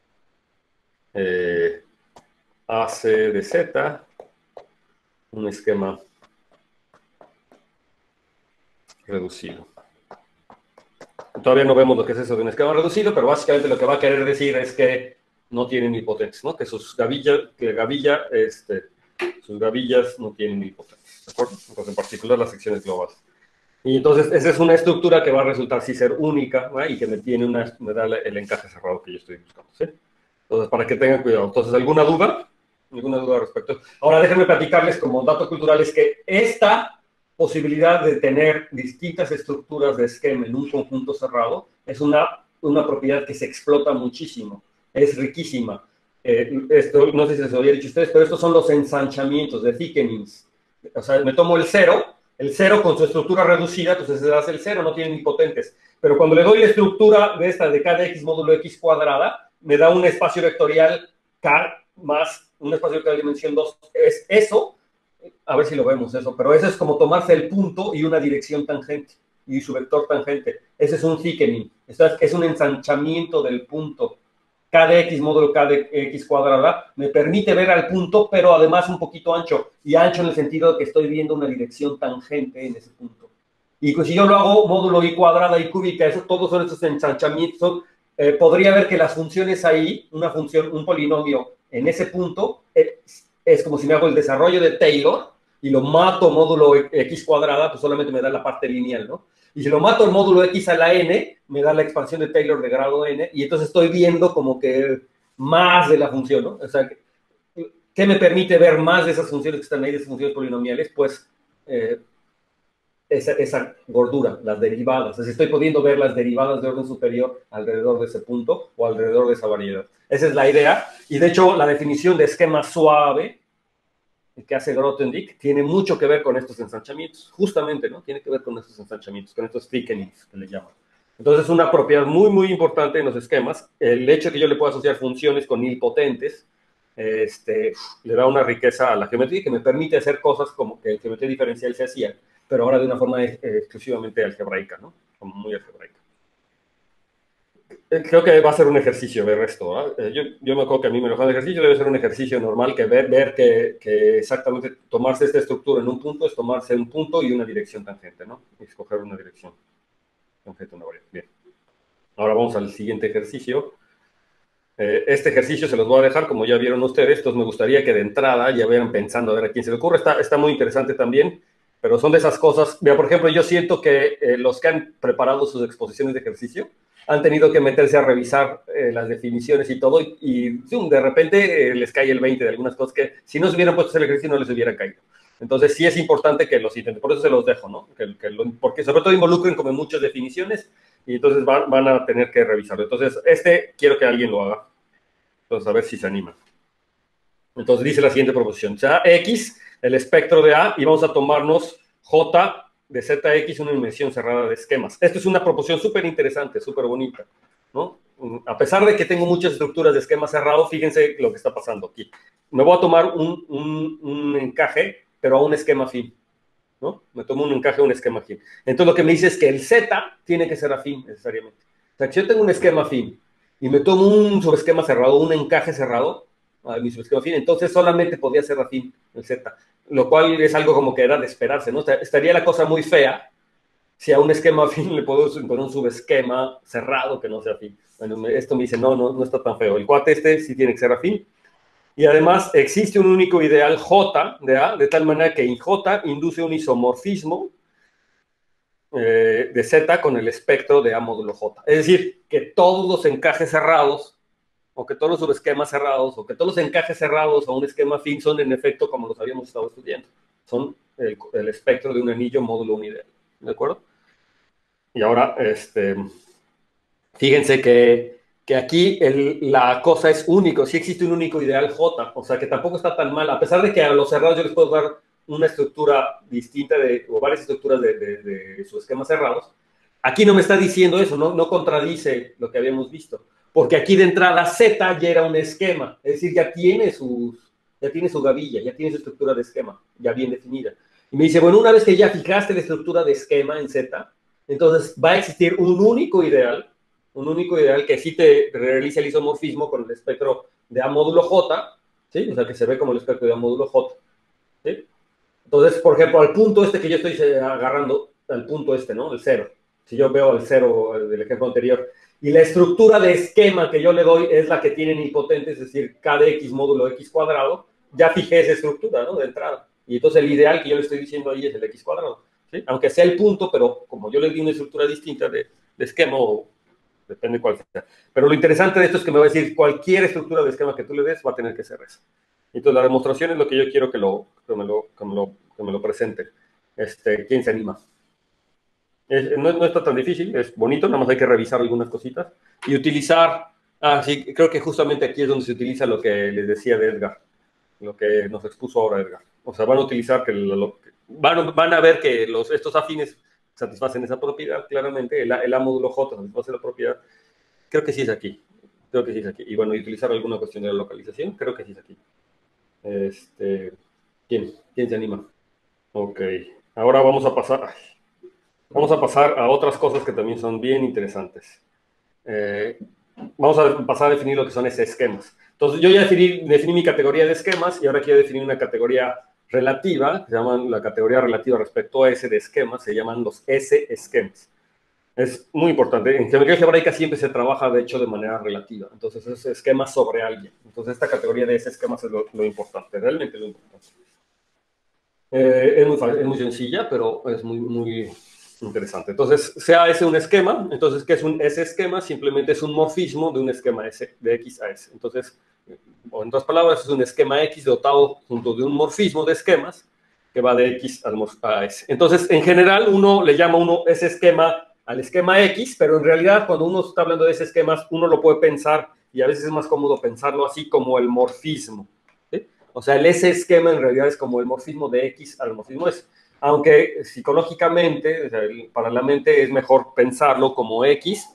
eh, A C de Z, un esquema reducido. Todavía no vemos lo que es eso de un esquema reducido, pero básicamente lo que va a querer decir es que no tienen nilpotentes, ¿no? Que sus gavillas, que gavilla, este, sus gavillas no tienen nilpotentes, ¿de acuerdo? Entonces, en particular las secciones globales. Y entonces, esa es una estructura que va a resultar sí ser única, ¿no? Y que me tiene una, me da el encaje cerrado que yo estoy buscando, ¿sí? Entonces, para que tengan cuidado. Entonces, ¿alguna duda? ¿Alguna duda al respecto? Ahora, déjenme platicarles como dato cultural, es que esta posibilidad de tener distintas estructuras de esquema en un conjunto cerrado es una, una propiedad que se explota muchísimo, es riquísima. Eh, esto, no sé si les había dicho a ustedes, pero estos son los ensanchamientos de thickenings. O sea, me tomo el cero, el cero con su estructura reducida, entonces se hace el cero, no tiene nilpotentes. Pero cuando le doy la estructura de esta de K de X módulo X cuadrada, me da un espacio vectorial K más un espacio vectorial de dimensión dos. Es eso, a ver si lo vemos eso, pero eso es como tomarse el punto y una dirección tangente y su vector tangente. Ese es un thickening, es un ensanchamiento del punto. K de X módulo K de X cuadrada me permite ver al punto, pero además un poquito ancho, y ancho en el sentido de que estoy viendo una dirección tangente en ese punto. Y pues si yo lo hago módulo I cuadrada y cúbica, eso, todos son estos ensanchamientos. Eh, podría ver que las funciones ahí, una función, un polinomio en ese punto, es, es como si me hago el desarrollo de Taylor y lo mato módulo X cuadrada, pues solamente me da la parte lineal, ¿no? Y si lo mato el módulo X a la N, me da la expansión de Taylor de grado N, y entonces estoy viendo como que más de la función, ¿no? O sea, ¿qué me permite ver más de esas funciones que están ahí, de esas funciones polinomiales? Pues eh, esa, esa gordura, las derivadas. Es decir, estoy pudiendo ver las derivadas de orden superior alrededor de ese punto o alrededor de esa variedad. Esa es la idea. Y de hecho, la definición de esquema suave que hace Grothendieck tiene mucho que ver con estos ensanchamientos. Justamente, ¿no? Tiene que ver con estos ensanchamientos, con estos thickenings que le llaman. Entonces, es una propiedad muy, muy importante en los esquemas. El hecho de que yo le pueda asociar funciones con nilpotentes este, le da una riqueza a la geometría que me permite hacer cosas como que en geometría diferencial se hacía, pero ahora de una forma eh, exclusivamente algebraica, ¿no? Como muy algebraica. Eh, creo que va a ser un ejercicio ver esto, ¿eh? yo, yo me acuerdo que a mí me lo el ejercicio, debe ser un ejercicio normal que ver, ver que, que exactamente tomarse esta estructura en un punto es tomarse un punto y una dirección tangente, ¿no? Y escoger una dirección tangente, una variable. Bien. Ahora vamos al siguiente ejercicio. Eh, este ejercicio se los voy a dejar, como ya vieron ustedes, entonces me gustaría que de entrada ya vayan pensando a ver a quién se le ocurre. Está, está muy interesante también, pero son de esas cosas. Mira, por ejemplo, yo siento que eh, los que han preparado sus exposiciones de ejercicio han tenido que meterse a revisar eh, las definiciones y todo, y, y zoom, de repente eh, les cae el veinte de algunas cosas que si no se hubieran puesto a hacer el ejercicio no les hubiera caído. Entonces sí es importante que los intenten, por eso se los dejo, ¿no? Que, que lo, porque sobre todo involucren como muchas definiciones, y entonces van, van a tener que revisarlo. Entonces este quiero que alguien lo haga. Entonces a ver si se anima. Entonces dice la siguiente proposición. O sea, X, el espectro de A, y vamos a tomarnos J de Z X, una dimensión cerrada de esquemas. Esto es una proposición súper interesante, súper bonita, ¿no? A pesar de que tengo muchas estructuras de esquema cerrado, fíjense lo que está pasando aquí. Me voy a tomar un, un, un encaje, pero a un esquema afín, ¿no? Me tomo un encaje a un esquema afín. Entonces lo que me dice es que el Z tiene que ser afín, necesariamente. O sea, que si yo tengo un esquema afín y me tomo un subesquema cerrado, un encaje cerrado, a mi subesquema afín, entonces solamente podría ser afín el Z, lo cual es algo como que era de esperarse, ¿no? O sea, estaría la cosa muy fea si a un esquema afín le puedo poner un subesquema cerrado que no sea afín. Bueno, esto me dice, no, no, no está tan feo. El cuate este sí tiene que ser afín. Y además existe un único ideal J de A, de tal manera que en J induce un isomorfismo eh, de Z con el espectro de A módulo J. Es decir, que todos los encajes cerrados, o que todos los subesquemas cerrados, o que todos los encajes cerrados a un esquema afín son en efecto como los habíamos estado estudiando. Son el, el espectro de un anillo módulo unideal. ¿De acuerdo? Y ahora, este, fíjense que, que aquí el, la cosa es único. Sí existe un único ideal J, o sea que tampoco está tan mal. A pesar de que a los cerrados yo les puedo dar una estructura distinta de, o varias estructuras de, de, de sus esquemas cerrados, aquí no me está diciendo eso, no, no contradice lo que habíamos visto. Porque aquí de entrada Z ya era un esquema, es decir, ya tiene, sus, ya tiene su gavilla, ya tiene su estructura de esquema, ya bien definida. Y me dice, bueno, una vez que ya fijaste la estructura de esquema en Z, entonces va a existir un único ideal, un único ideal que sí te realiza el isomorfismo con el espectro de A módulo J, ¿sí? O sea, que se ve como el espectro de A módulo J, ¿sí? Entonces, por ejemplo, al punto este que yo estoy agarrando, al punto este, ¿no? El cero. Si yo veo el cero del ejemplo anterior, y la estructura de esquema que yo le doy es la que tiene nilpotente, es decir, K de X módulo X cuadrado, ya fijé esa estructura, ¿no? De entrada. Y entonces el ideal que yo le estoy diciendo ahí es el X cuadrado, ¿sí? Aunque sea el punto, pero como yo le di una estructura distinta de, de esquema, o depende cuál sea. Pero lo interesante de esto es que me va a decir cualquier estructura de esquema que tú le des va a tener que ser esa. Entonces la demostración es lo que yo quiero que, lo, que, me, lo, que, me, lo, que me lo presente. Este, ¿quién se anima? Es, no, no está tan difícil, es bonito, nada más hay que revisar algunas cositas y utilizar, ah, sí, creo que justamente aquí es donde se utiliza lo que les decía de Edgar, lo que nos expuso ahora Edgar. O sea, van a utilizar, que, lo, lo, van, van a ver que los, estos afines satisfacen esa propiedad, claramente, el, el A módulo J satisface la propiedad, creo que sí es aquí, creo que sí es aquí. Y bueno, y utilizar alguna cuestión de la localización, creo que sí es aquí. Este, ¿quién? ¿Quién se anima? Ok, ahora vamos a pasar... Ay. Vamos a pasar a otras cosas que también son bien interesantes. Eh, vamos a pasar a definir lo que son esos esquemas. Entonces, yo ya definí, definí mi categoría de esquemas y ahora quiero definir una categoría relativa, se llaman la categoría relativa respecto a S de esquemas, se llaman los S-esquemas. Es muy importante. En geometría algebraica siempre se trabaja, de hecho, de manera relativa. Entonces, es esquemas sobre alguien. Entonces, esta categoría de S-esquemas es lo, lo importante, realmente lo importante. Eh, es, muy, es muy sencilla, pero es muy, muy interesante. Entonces, sea S un esquema, entonces, ¿qué es un S-esquema? Simplemente es un morfismo de un esquema S, de X a S. Entonces, o en otras palabras, es un esquema X dotado junto de un morfismo de esquemas que va de X a S. Entonces, en general, uno le llama uno ese esquema al esquema X, pero en realidad, cuando uno está hablando de ese esquema, uno lo puede pensar, y a veces es más cómodo pensarlo así, como el morfismo. ¿Sí? O sea, el S-esquema en realidad es como el morfismo de X al morfismo S. Aunque psicológicamente, o sea, para la mente es mejor pensarlo como X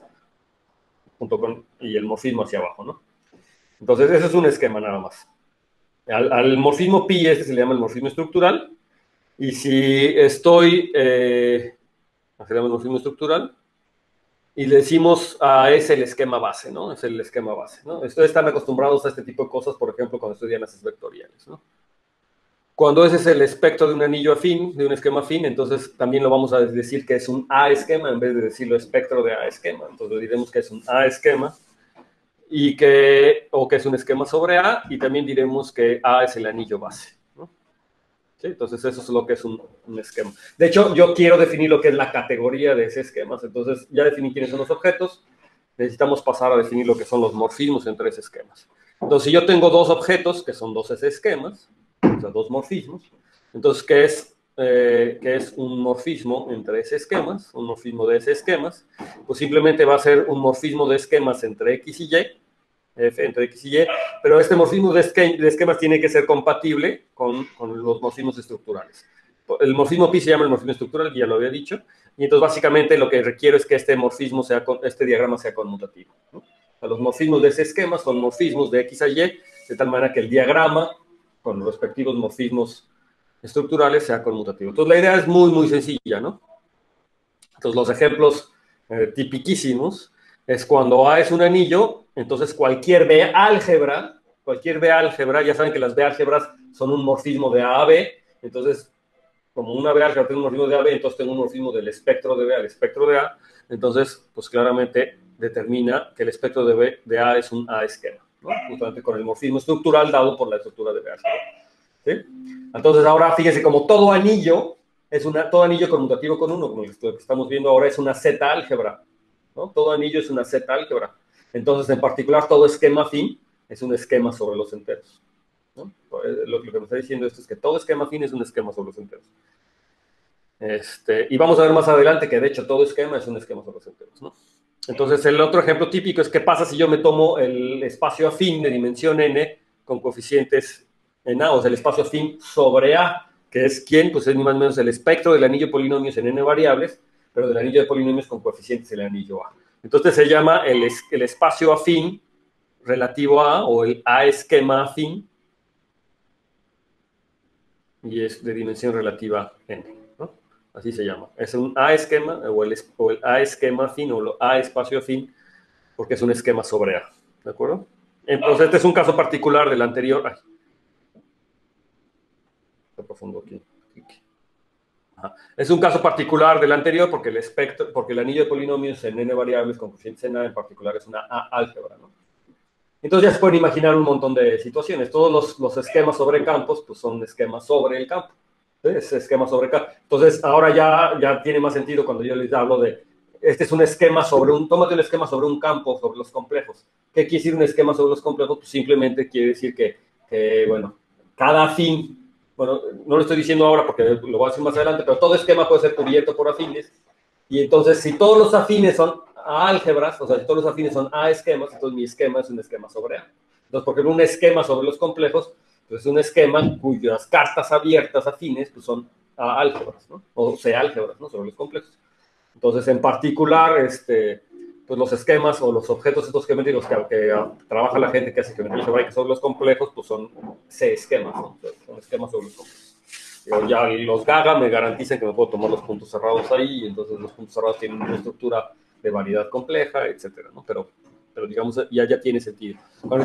junto con, y el morfismo hacia abajo, ¿no? Entonces, ese es un esquema nada más. Al, al morfismo pi, este se le llama el morfismo estructural, y si estoy, eh, se llama el morfismo estructural, y le decimos a ese el esquema base, ¿no? Es el esquema base, ¿no? Ustedes están acostumbrados a este tipo de cosas, por ejemplo, cuando estudian las vectoriales, ¿no? Cuando ese es el espectro de un anillo afín, de un esquema afín, entonces también lo vamos a decir que es un A-esquema en vez de decirlo espectro de A-esquema. Entonces diremos que es un A-esquema y que, o que es un esquema sobre A, y también diremos que A es el anillo base, ¿no? ¿Sí? Entonces eso es lo que es un, un esquema. De hecho, yo quiero definir lo que es la categoría de ese esquema. Entonces ya definí quiénes son los objetos, necesitamos pasar a definir lo que son los morfismos entre esos esquemas. Entonces, si yo tengo dos objetos, que son dos ese esquemas, o sea, dos morfismos, entonces, ¿qué es, eh, ¿qué es un morfismo entre ese esquemas? Un morfismo de ese esquemas, pues simplemente va a ser un morfismo de esquemas entre X y Y, F entre X y Y, pero este morfismo de, esque de esquemas tiene que ser compatible con, con los morfismos estructurales. El morfismo pi se llama el morfismo estructural, ya lo había dicho, y entonces básicamente lo que requiero es que este morfismo sea, este diagrama sea conmutativo, ¿no? O sea, los morfismos de ese esquema son morfismos de X a Y, de tal manera que el diagrama con los respectivos morfismos estructurales sea conmutativo. Entonces la idea es muy, muy sencilla, ¿no? Entonces los ejemplos eh, tipiquísimos es cuando A es un anillo, entonces cualquier B álgebra, cualquier B álgebra, ya saben que las B álgebras son un morfismo de A a B, entonces como una B álgebra tengo un morfismo de A B, entonces tengo un morfismo del espectro de B al espectro de A, entonces, pues claramente determina que el espectro de, B, de A es un A esquema, ¿no? Justamente con el morfismo estructural dado por la estructura de B álgebra, ¿sí? Entonces, ahora fíjense, como todo anillo, es una, todo anillo conmutativo con uno, como lo que estamos viendo ahora, es una Z álgebra, ¿no? Todo anillo es una Z álgebra. Entonces, en particular, todo esquema afín es un esquema sobre los enteros, ¿no? Lo, lo que me está diciendo esto es que todo esquema afín es un esquema sobre los enteros. Este, y vamos a ver más adelante que, de hecho, todo esquema es un esquema sobre los enteros, ¿no? Entonces, el otro ejemplo típico es qué pasa si yo me tomo el espacio afín de dimensión n con coeficientes en A, o sea, el espacio afín sobre A, que es quién, pues es ni más ni menos el espectro del anillo de polinomios en n variables, pero del anillo de polinomios con coeficientes en el anillo A. Entonces se llama el, el espacio afín relativo a A, o el A esquema afín, y es de dimensión relativa n, ¿no? Así se llama. Es un A esquema, o el, o el A esquema afín, o el A espacio afín, porque es un esquema sobre A, ¿de acuerdo? Entonces este es un caso particular del anterior. Ay, está profundo aquí. Ajá. Es un caso particular del anterior porque el espectro, porque el anillo de polinomios en n variables con coeficientes en A en particular es una A álgebra, ¿no? Entonces ya se pueden imaginar un montón de situaciones. Todos los, los esquemas sobre campos pues son esquemas sobre el campo. ¿Sí? Es esquema sobre campo. Entonces ahora ya, ya tiene más sentido cuando yo les hablo de, este es un esquema sobre un, tómate un esquema sobre un campo, sobre los complejos. ¿Qué quiere decir un esquema sobre los complejos? Pues simplemente quiere decir que, que bueno, cada afín, bueno, no lo estoy diciendo ahora porque lo voy a decir más adelante, pero todo esquema puede ser cubierto por afines. Y entonces, si todos los afines son a álgebras, o sea, si todos los afines son a esquemas, entonces mi esquema es un esquema sobre A. Entonces, porque un esquema sobre los complejos, pues es un esquema cuyas cartas abiertas afines pues son a álgebras, ¿no? O sea, álgebras, ¿no? Sobre los complejos. Entonces, en particular, este, pues los esquemas o los objetos estos geométricos que, que trabaja la gente que hace geometría algebraica sobre los complejos, pues son C esquemas, ¿no? Son esquemas sobre los complejos. Ya los Gaga me garantizan que me puedo tomar los puntos cerrados ahí, y entonces los puntos cerrados tienen una estructura de variedad compleja, etcétera, ¿no? Pero, pero digamos, ya, ya tiene sentido. Cuando,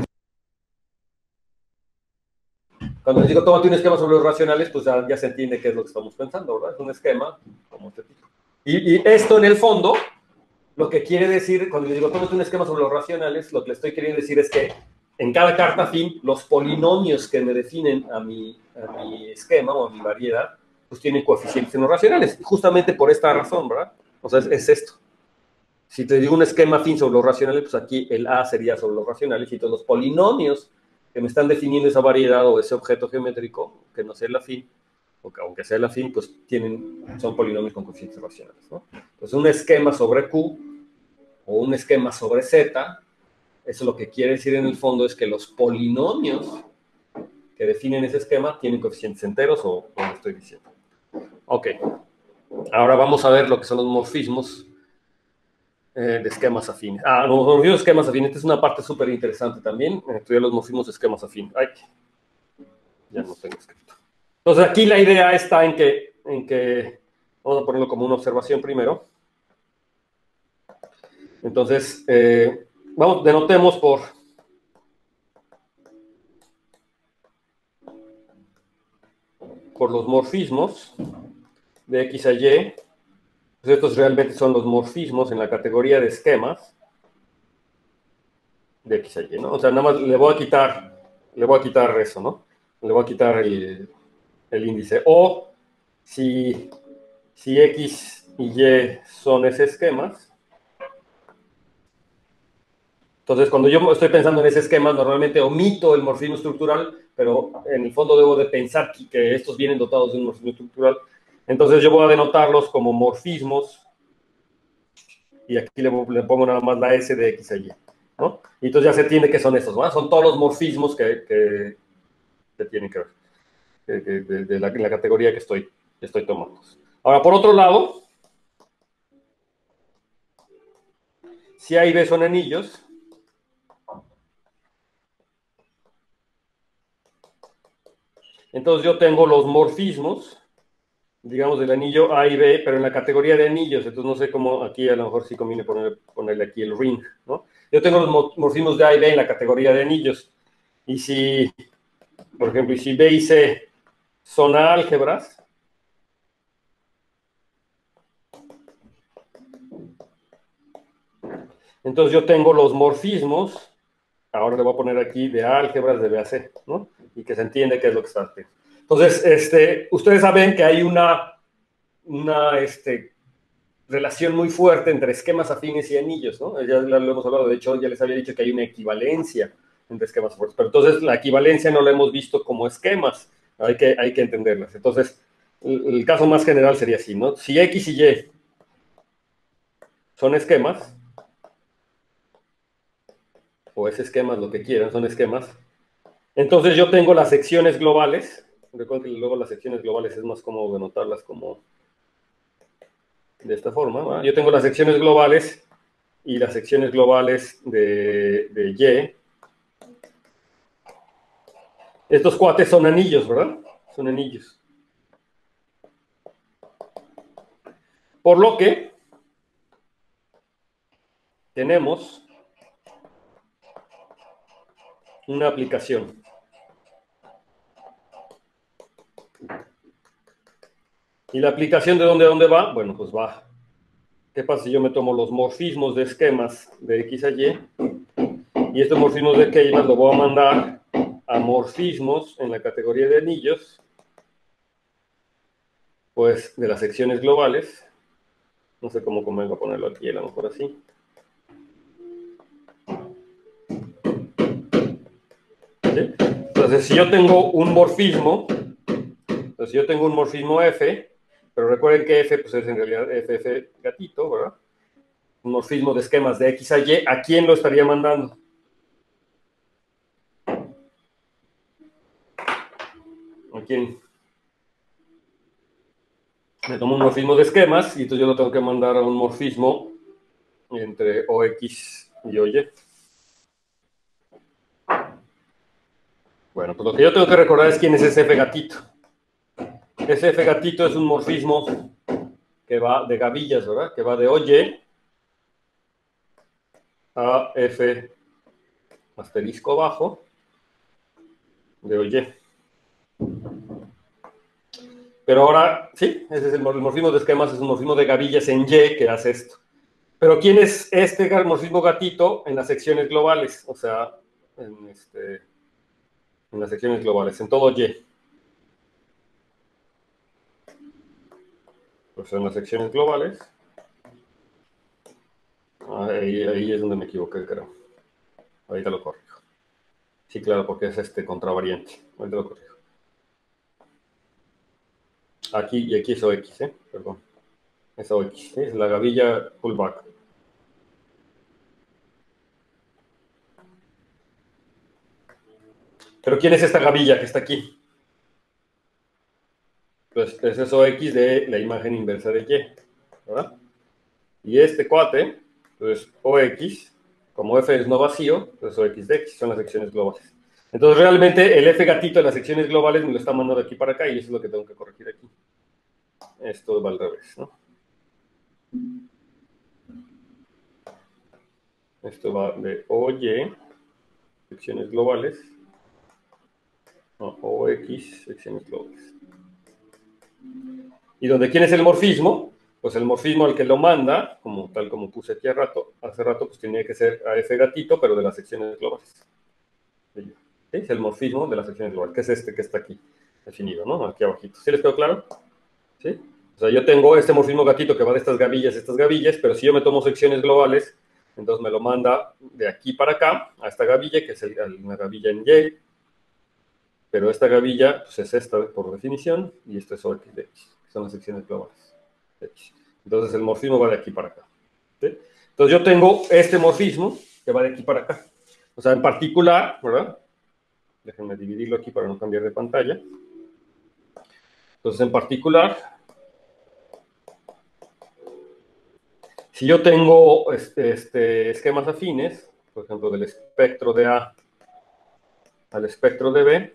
cuando les digo, tómate un esquema sobre los racionales, pues ya, ya se entiende qué es lo que estamos pensando, ¿verdad? Es un esquema como este tipo. Y, y esto, en el fondo, lo que quiere decir, cuando les digo, tómate un esquema sobre los racionales, lo que le estoy queriendo decir es que en cada carta afín, los polinomios que me definen a mi, a mi esquema o a mi variedad, pues tienen coeficientes en los racionales. Justamente por esta razón, ¿verdad? O sea, es, es esto. Si te digo un esquema afín sobre los racionales, pues aquí el A sería sobre los racionales, y todos los polinomios que me están definiendo esa variedad o ese objeto geométrico, que no sea el afín, o que aunque sea el afín, pues tienen, son polinomios con coeficientes racionales, ¿no? Entonces, un esquema sobre Q o un esquema sobre Z, eso lo que quiere decir en el fondo es que los polinomios que definen ese esquema tienen coeficientes enteros, o como estoy diciendo. Ok. Ahora vamos a ver lo que son los morfismos eh, de esquemas afines. Ah, los morfismos de esquemas afines. Esta es una parte súper interesante también. Estudiar los morfismos de esquemas afines. Ay, ya no tengo escrito. Entonces aquí la idea está en que, en que, vamos a ponerlo como una observación primero. Entonces, eh, vamos, denotemos por... por los morfismos de X a Y. Pues estos realmente son los morfismos en la categoría de esquemas de X a Y, ¿no? O sea, nada más le voy a quitar, le voy a quitar eso, ¿no? Le voy a quitar el, el índice. O si, si X y Y son ese esquemas, entonces cuando yo estoy pensando en ese esquema, normalmente omito el morfismo estructural, pero en el fondo debo de pensar que estos vienen dotados de un morfismo estructural. Entonces yo voy a denotarlos como morfismos, y aquí le, le pongo nada más la S de X a Y, ¿no? Y entonces ya se entiende que son estos, ¿no? Son todos los morfismos que, que, que tienen que ver, que, que, de, de la, la categoría que estoy, que estoy tomando. Ahora, por otro lado, si A y B son anillos, entonces yo tengo los morfismos, digamos, del anillo A y B, pero en la categoría de anillos. Entonces no sé cómo, aquí a lo mejor sí conviene poner, ponerle aquí el ring, ¿no? Yo tengo los morfismos de A y B en la categoría de anillos. Y si, por ejemplo, y si B y C son álgebras, Entonces yo tengo los morfismos, ahora le voy a poner aquí de álgebras de B a C, ¿no? Y que se entiende qué es lo que está haciendo. Entonces, este, ustedes saben que hay una, una este, relación muy fuerte entre esquemas afines y anillos, ¿no? Ya lo hemos hablado, de hecho ya les había dicho que hay una equivalencia entre esquemas fuertes, pero entonces la equivalencia no la hemos visto como esquemas, hay que, hay que entenderlas. Entonces, el, el caso más general sería así, ¿no? Si X y Y son esquemas, o es esquemas, lo que quieran, son esquemas, entonces yo tengo las secciones globales, recuerden que luego las secciones globales es más cómodo denotarlas como de esta forma, ¿no? Yo tengo las secciones globales y las secciones globales de, de Y. Estos cuates son anillos, ¿verdad? Son anillos. Por lo que tenemos una aplicación. ¿Y la aplicación de dónde a dónde va? Bueno, pues va. ¿Qué pasa si yo me tomo los morfismos de esquemas de X a Y? Y estos morfismos de Keimer lo voy a mandar a morfismos en la categoría de anillos, pues de las secciones globales. No sé cómo convengo a ponerlo aquí, a lo mejor así. ¿Sí? Entonces, si yo tengo un morfismo, entonces yo tengo un morfismo F, pero recuerden que F pues es en realidad F F gatito, ¿verdad? Un morfismo de esquemas de X a Y, ¿a quién lo estaría mandando? ¿A quién? Me tomo un morfismo de esquemas y entonces yo lo tengo que mandar a un morfismo entre O X y O Y. Bueno, pues lo que yo tengo que recordar es quién es ese F gatito. Ese F gatito es un morfismo que va de gavillas, ¿verdad? Que va de O Y a F asterisco bajo de O Y. Pero ahora, sí, ese es el morfismo de esquemas, es un morfismo de gavillas en Y que hace esto. Pero ¿quién es este morfismo gatito en las secciones globales? O sea, en, este, en las secciones globales, en todo Y. Pues en las secciones globales. Ahí, ahí es donde me equivoqué, creo. Ahorita lo corrijo. Sí, claro, porque es este contravariante. Ahorita lo corrijo. Aquí y aquí es O X, ¿eh? Perdón. Es O X, ¿sí? Es la gavilla pullback. Pero ¿quién es esta gavilla que está aquí? Pues, pues es O X de la imagen inversa de Y, ¿verdad? Y este cuate, pues O X, como F es no vacío, pues O X de X, son las secciones globales. Entonces realmente el F gatito de las secciones globales me lo está mandando aquí para acá y eso es lo que tengo que corregir aquí. Esto va al revés, ¿no? Esto va de O Y, secciones globales, no, O X, secciones globales. Y donde quién es el morfismo, pues el morfismo al que lo manda, como tal como puse aquí hace rato, hace rato pues tenía que ser a F gatito, pero de las secciones globales. ¿Sí? Es el morfismo de las secciones globales, que es este que está aquí definido, ¿no? Aquí abajito. ¿Sí les quedó claro? ¿Sí? O sea, yo tengo este morfismo gatito que va de estas gavillas a estas gavillas, pero si yo me tomo secciones globales, entonces me lo manda de aquí para acá, a esta gavilla, que es el, una gavilla en Y, pero esta gavilla pues, es esta por definición, y esto es O X de X, que son las secciones globales. X. Entonces el morfismo va de aquí para acá. ¿Sí? Entonces yo tengo este morfismo que va de aquí para acá. O sea, en particular, ¿verdad? Déjenme dividirlo aquí para no cambiar de pantalla. Entonces, en particular, si yo tengo este, este, esquemas afines, por ejemplo, del espectro de A al espectro de B,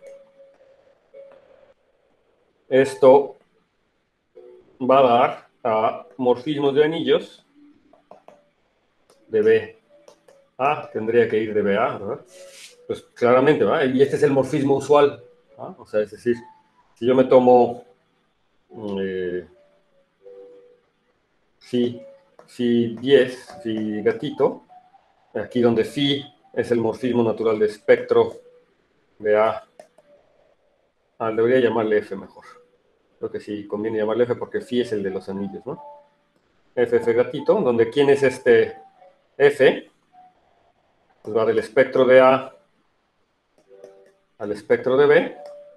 esto va a dar a morfismos de anillos de B. A tendría que ir de B a, ¿verdad? Pues claramente, ¿verdad? Y este es el morfismo usual, ¿verdad? O sea, es decir, si yo me tomo eh, si, si diez, si gatito, aquí donde phi es el morfismo natural de espectro de A. Ah, debería llamarle F mejor. Creo que sí conviene llamarle F porque phi es el de los anillos, ¿no? F, F gatito, donde ¿quién es este F? Pues va del espectro de A al espectro de B.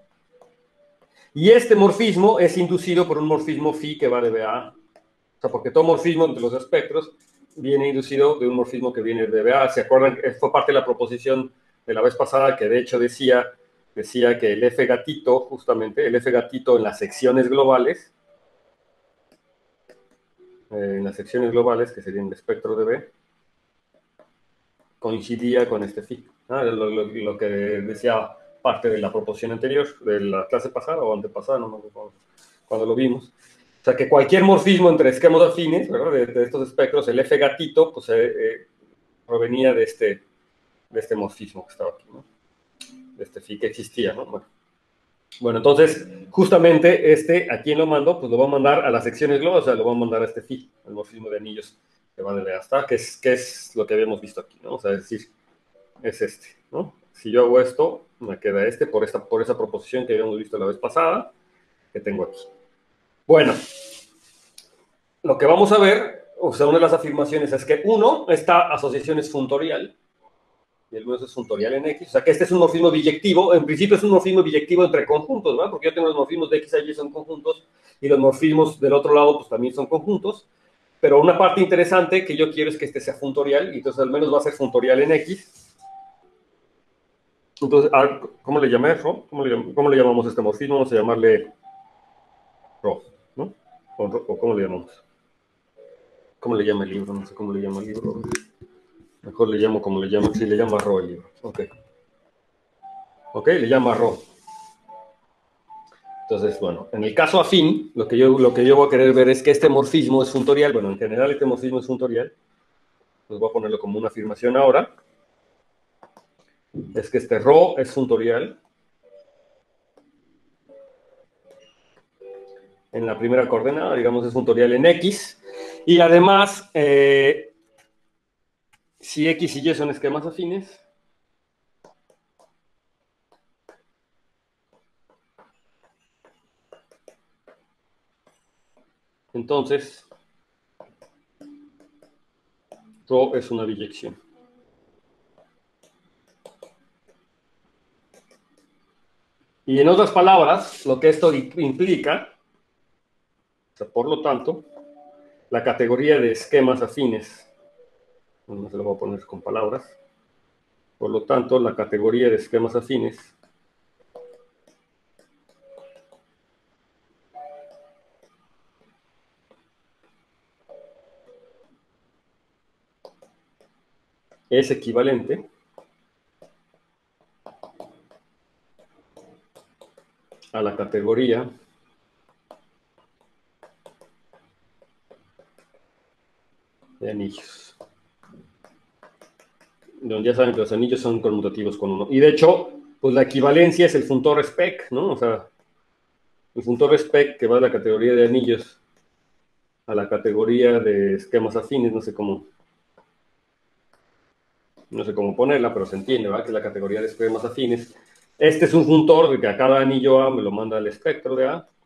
Y este morfismo es inducido por un morfismo phi que va de B a A. O sea, porque todo morfismo entre los espectros viene inducido de un morfismo que viene de B a A. ¿Se acuerdan? Fue parte de la proposición de la vez pasada que de hecho decía, decía que el F gatito, justamente, el F gatito en las secciones globales, eh, en las secciones globales, que serían el espectro de B, coincidía con este phi. ¿Ah? Lo, lo, lo que decía parte de la proposición anterior, de la clase pasada o antepasada, no me acuerdo cuando lo vimos. O sea, que cualquier morfismo entre esquemas afines, ¿verdad? De, de estos espectros, el F gatito, pues eh, eh, provenía de este, de este morfismo que estaba aquí, ¿no? De este phi que existía, ¿no? Bueno. Bueno, entonces, justamente este, ¿a quién lo mando? Pues lo va a mandar a las secciones globales, o sea, lo va a mandar a este phi, el morfismo de anillos que va de B hasta, que es, que es lo que habíamos visto aquí, ¿no? O sea, es decir, es este, ¿no? Si yo hago esto, me queda este por, esta, por esa proposición que habíamos visto la vez pasada, que tengo aquí. Bueno, lo que vamos a ver, o sea, una de las afirmaciones es que, uno, esta asociación es funtorial, y el menos es funtorial en X, o sea, que este es un morfismo biyectivo, en principio es un morfismo biyectivo entre conjuntos, ¿verdad? Porque yo tengo los morfismos de X a Y son conjuntos, y los morfismos del otro lado, pues también son conjuntos, pero una parte interesante que yo quiero es que este sea funtorial, y entonces al menos va a ser funtorial en X. Entonces, ¿cómo le llamé? ¿Ro? ¿Cómo le, ¿Cómo le llamamos a este morfismo? Vamos a llamarle Ro, ¿no? O, o ¿cómo le llamamos? ¿Cómo le llama el libro? No sé cómo le llama el libro. Mejor le llamo como le llama. Sí, le llama Ro el libro. Ok. Ok, le llama Ro. Entonces, bueno, en el caso afín, lo que, yo, lo que yo voy a querer ver es que este morfismo es funtorial. Bueno, en general este morfismo es funtorial. Pues voy a ponerlo como una afirmación ahora. Es que este Ro es funtorial. En la primera coordenada, digamos, es funtorial en X. Y además, eh, si X y Y son esquemas afines, entonces, Rho es una biyección. Y en otras palabras, lo que esto implica, o sea, por lo tanto, la categoría de esquemas afines, no se lo voy a poner con palabras, por lo tanto, la categoría de esquemas afines es equivalente a la categoría de anillos. Donde ya saben que los anillos son conmutativos con uno. Y de hecho, pues la equivalencia es el funtor spec, ¿no? O sea, el funtor spec que va de la categoría de anillos a la categoría de esquemas afines, no sé cómo, no sé cómo ponerla, pero se entiende, ¿verdad? Que es la categoría de esquemas afines. Este es un funtor de que a cada anillo A me lo manda el espectro de A.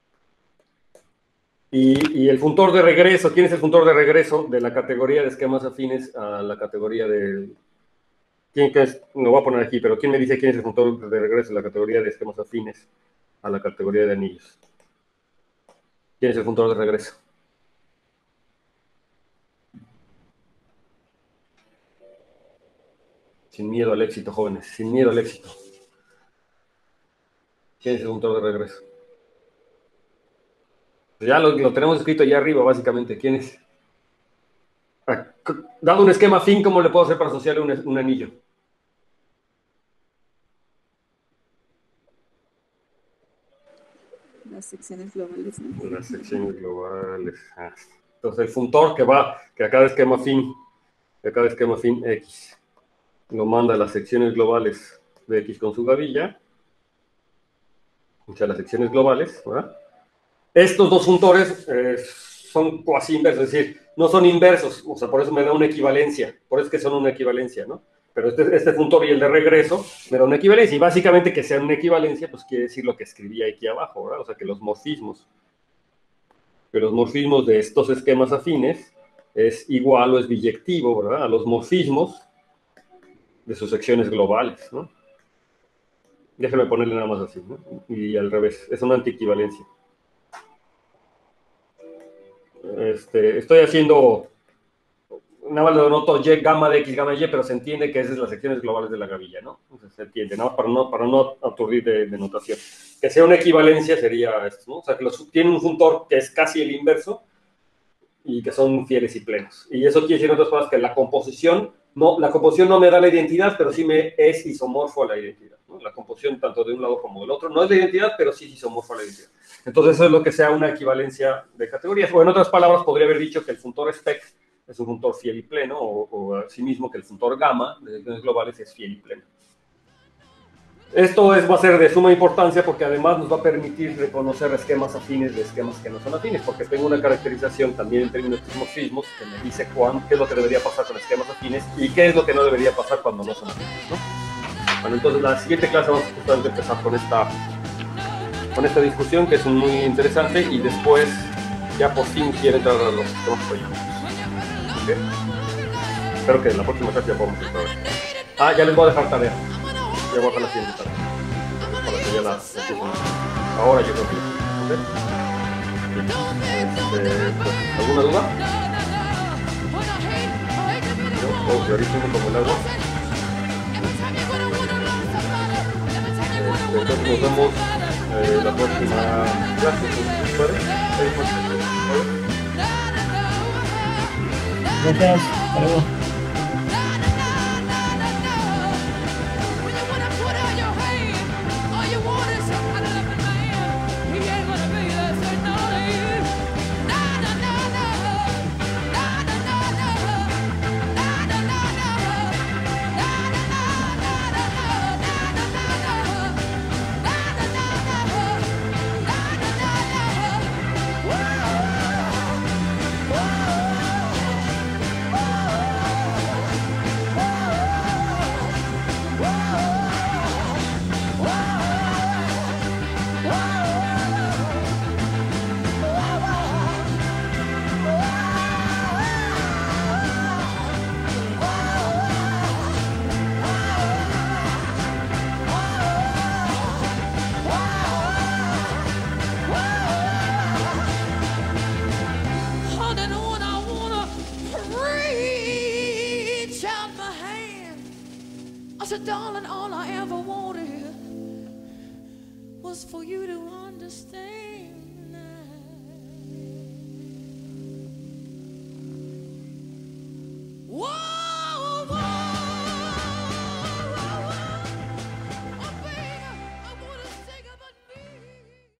Y, y el funtor de regreso, ¿quién es el funtor de regreso de la categoría de esquemas afines a la categoría de... ¿Quién que es? Lo voy a poner aquí, pero ¿quién me dice quién es el funtor de regreso de la categoría de esquemas afines a la categoría de anillos? ¿Quién es el funtor de regreso? Sin miedo al éxito, jóvenes, sin miedo al éxito. ¿Quién es el funtor de regreso? Ya lo, lo tenemos escrito allá arriba, básicamente. ¿Quién es? Ah, dado un esquema afín, ¿cómo le puedo hacer para asociarle un, un anillo? Las secciones globales, ¿no? Las secciones globales. Ah. Entonces, el funtor que va, que a cada esquema afín, que a cada esquema afín X, lo manda a las secciones globales de X con su gavilla, o sea, las secciones globales, ¿verdad? Estos dos funtores eh, son cuasi inversos, es decir, no son inversos, o sea, por eso me da una equivalencia, por eso es que son una equivalencia, ¿no? Pero este, este funtor y el de regreso me da una equivalencia, y básicamente que sean una equivalencia, pues quiere decir lo que escribí aquí abajo, ¿verdad? O sea, que los morfismos, que los morfismos de estos esquemas afines es igual o es biyectivo, ¿verdad? A los morfismos de sus secciones globales, ¿no? Déjame ponerle nada más así, ¿no? Y al revés, es una antiequivalencia. Este, estoy haciendo, nada más lo noto Y, gamma de X, gamma de Y, pero se entiende que esas son las secciones globales de la gravilla, ¿no? Entonces se entiende, nada más para no, para no aturdir de, de notación. Que sea una equivalencia sería esto, ¿no? O sea, que los, tiene un funtor que es casi el inverso y que son fieles y plenos. Y eso quiere decir, en otras palabras, que la composición, no, la composición no me da la identidad, pero sí me es isomorfo a la identidad, ¿no? La composición tanto de un lado como del otro no es la identidad, pero sí es isomorfo a la identidad. Entonces eso es lo que sea una equivalencia de categorías. O en otras palabras, podría haber dicho que el funtor spec es un funtor fiel y pleno, o, o asimismo que el funtor gamma de secciones globales es fiel y pleno. Esto es, va a ser de suma importancia porque además nos va a permitir reconocer esquemas afines de esquemas que no son afines, porque tengo una caracterización también en términos de morfismos que me dice cuán, qué es lo que debería pasar con esquemas afines y qué es lo que no debería pasar cuando no son afines, ¿no? Bueno, entonces la siguiente clase vamos justamente a empezar con esta, con esta discusión que es muy interesante y después ya por fin quiero entrar a los sistemas proyectos. ¿Okay? Espero que en la próxima clase ya podamos entrar. Ah, ya les voy a dejar tarea. Ya voy a dejar la siguiente tarea. Para que ya la empiecen. Ahora yo creo que ¿okay? Este, pues, ¿alguna duda? ¿No? Oh, que ahorita tengo como el agua. Este, entonces nos vemos eh, la próxima clase. Gracias. Hasta luego. I said, darling, all I ever wanted was for you to understand.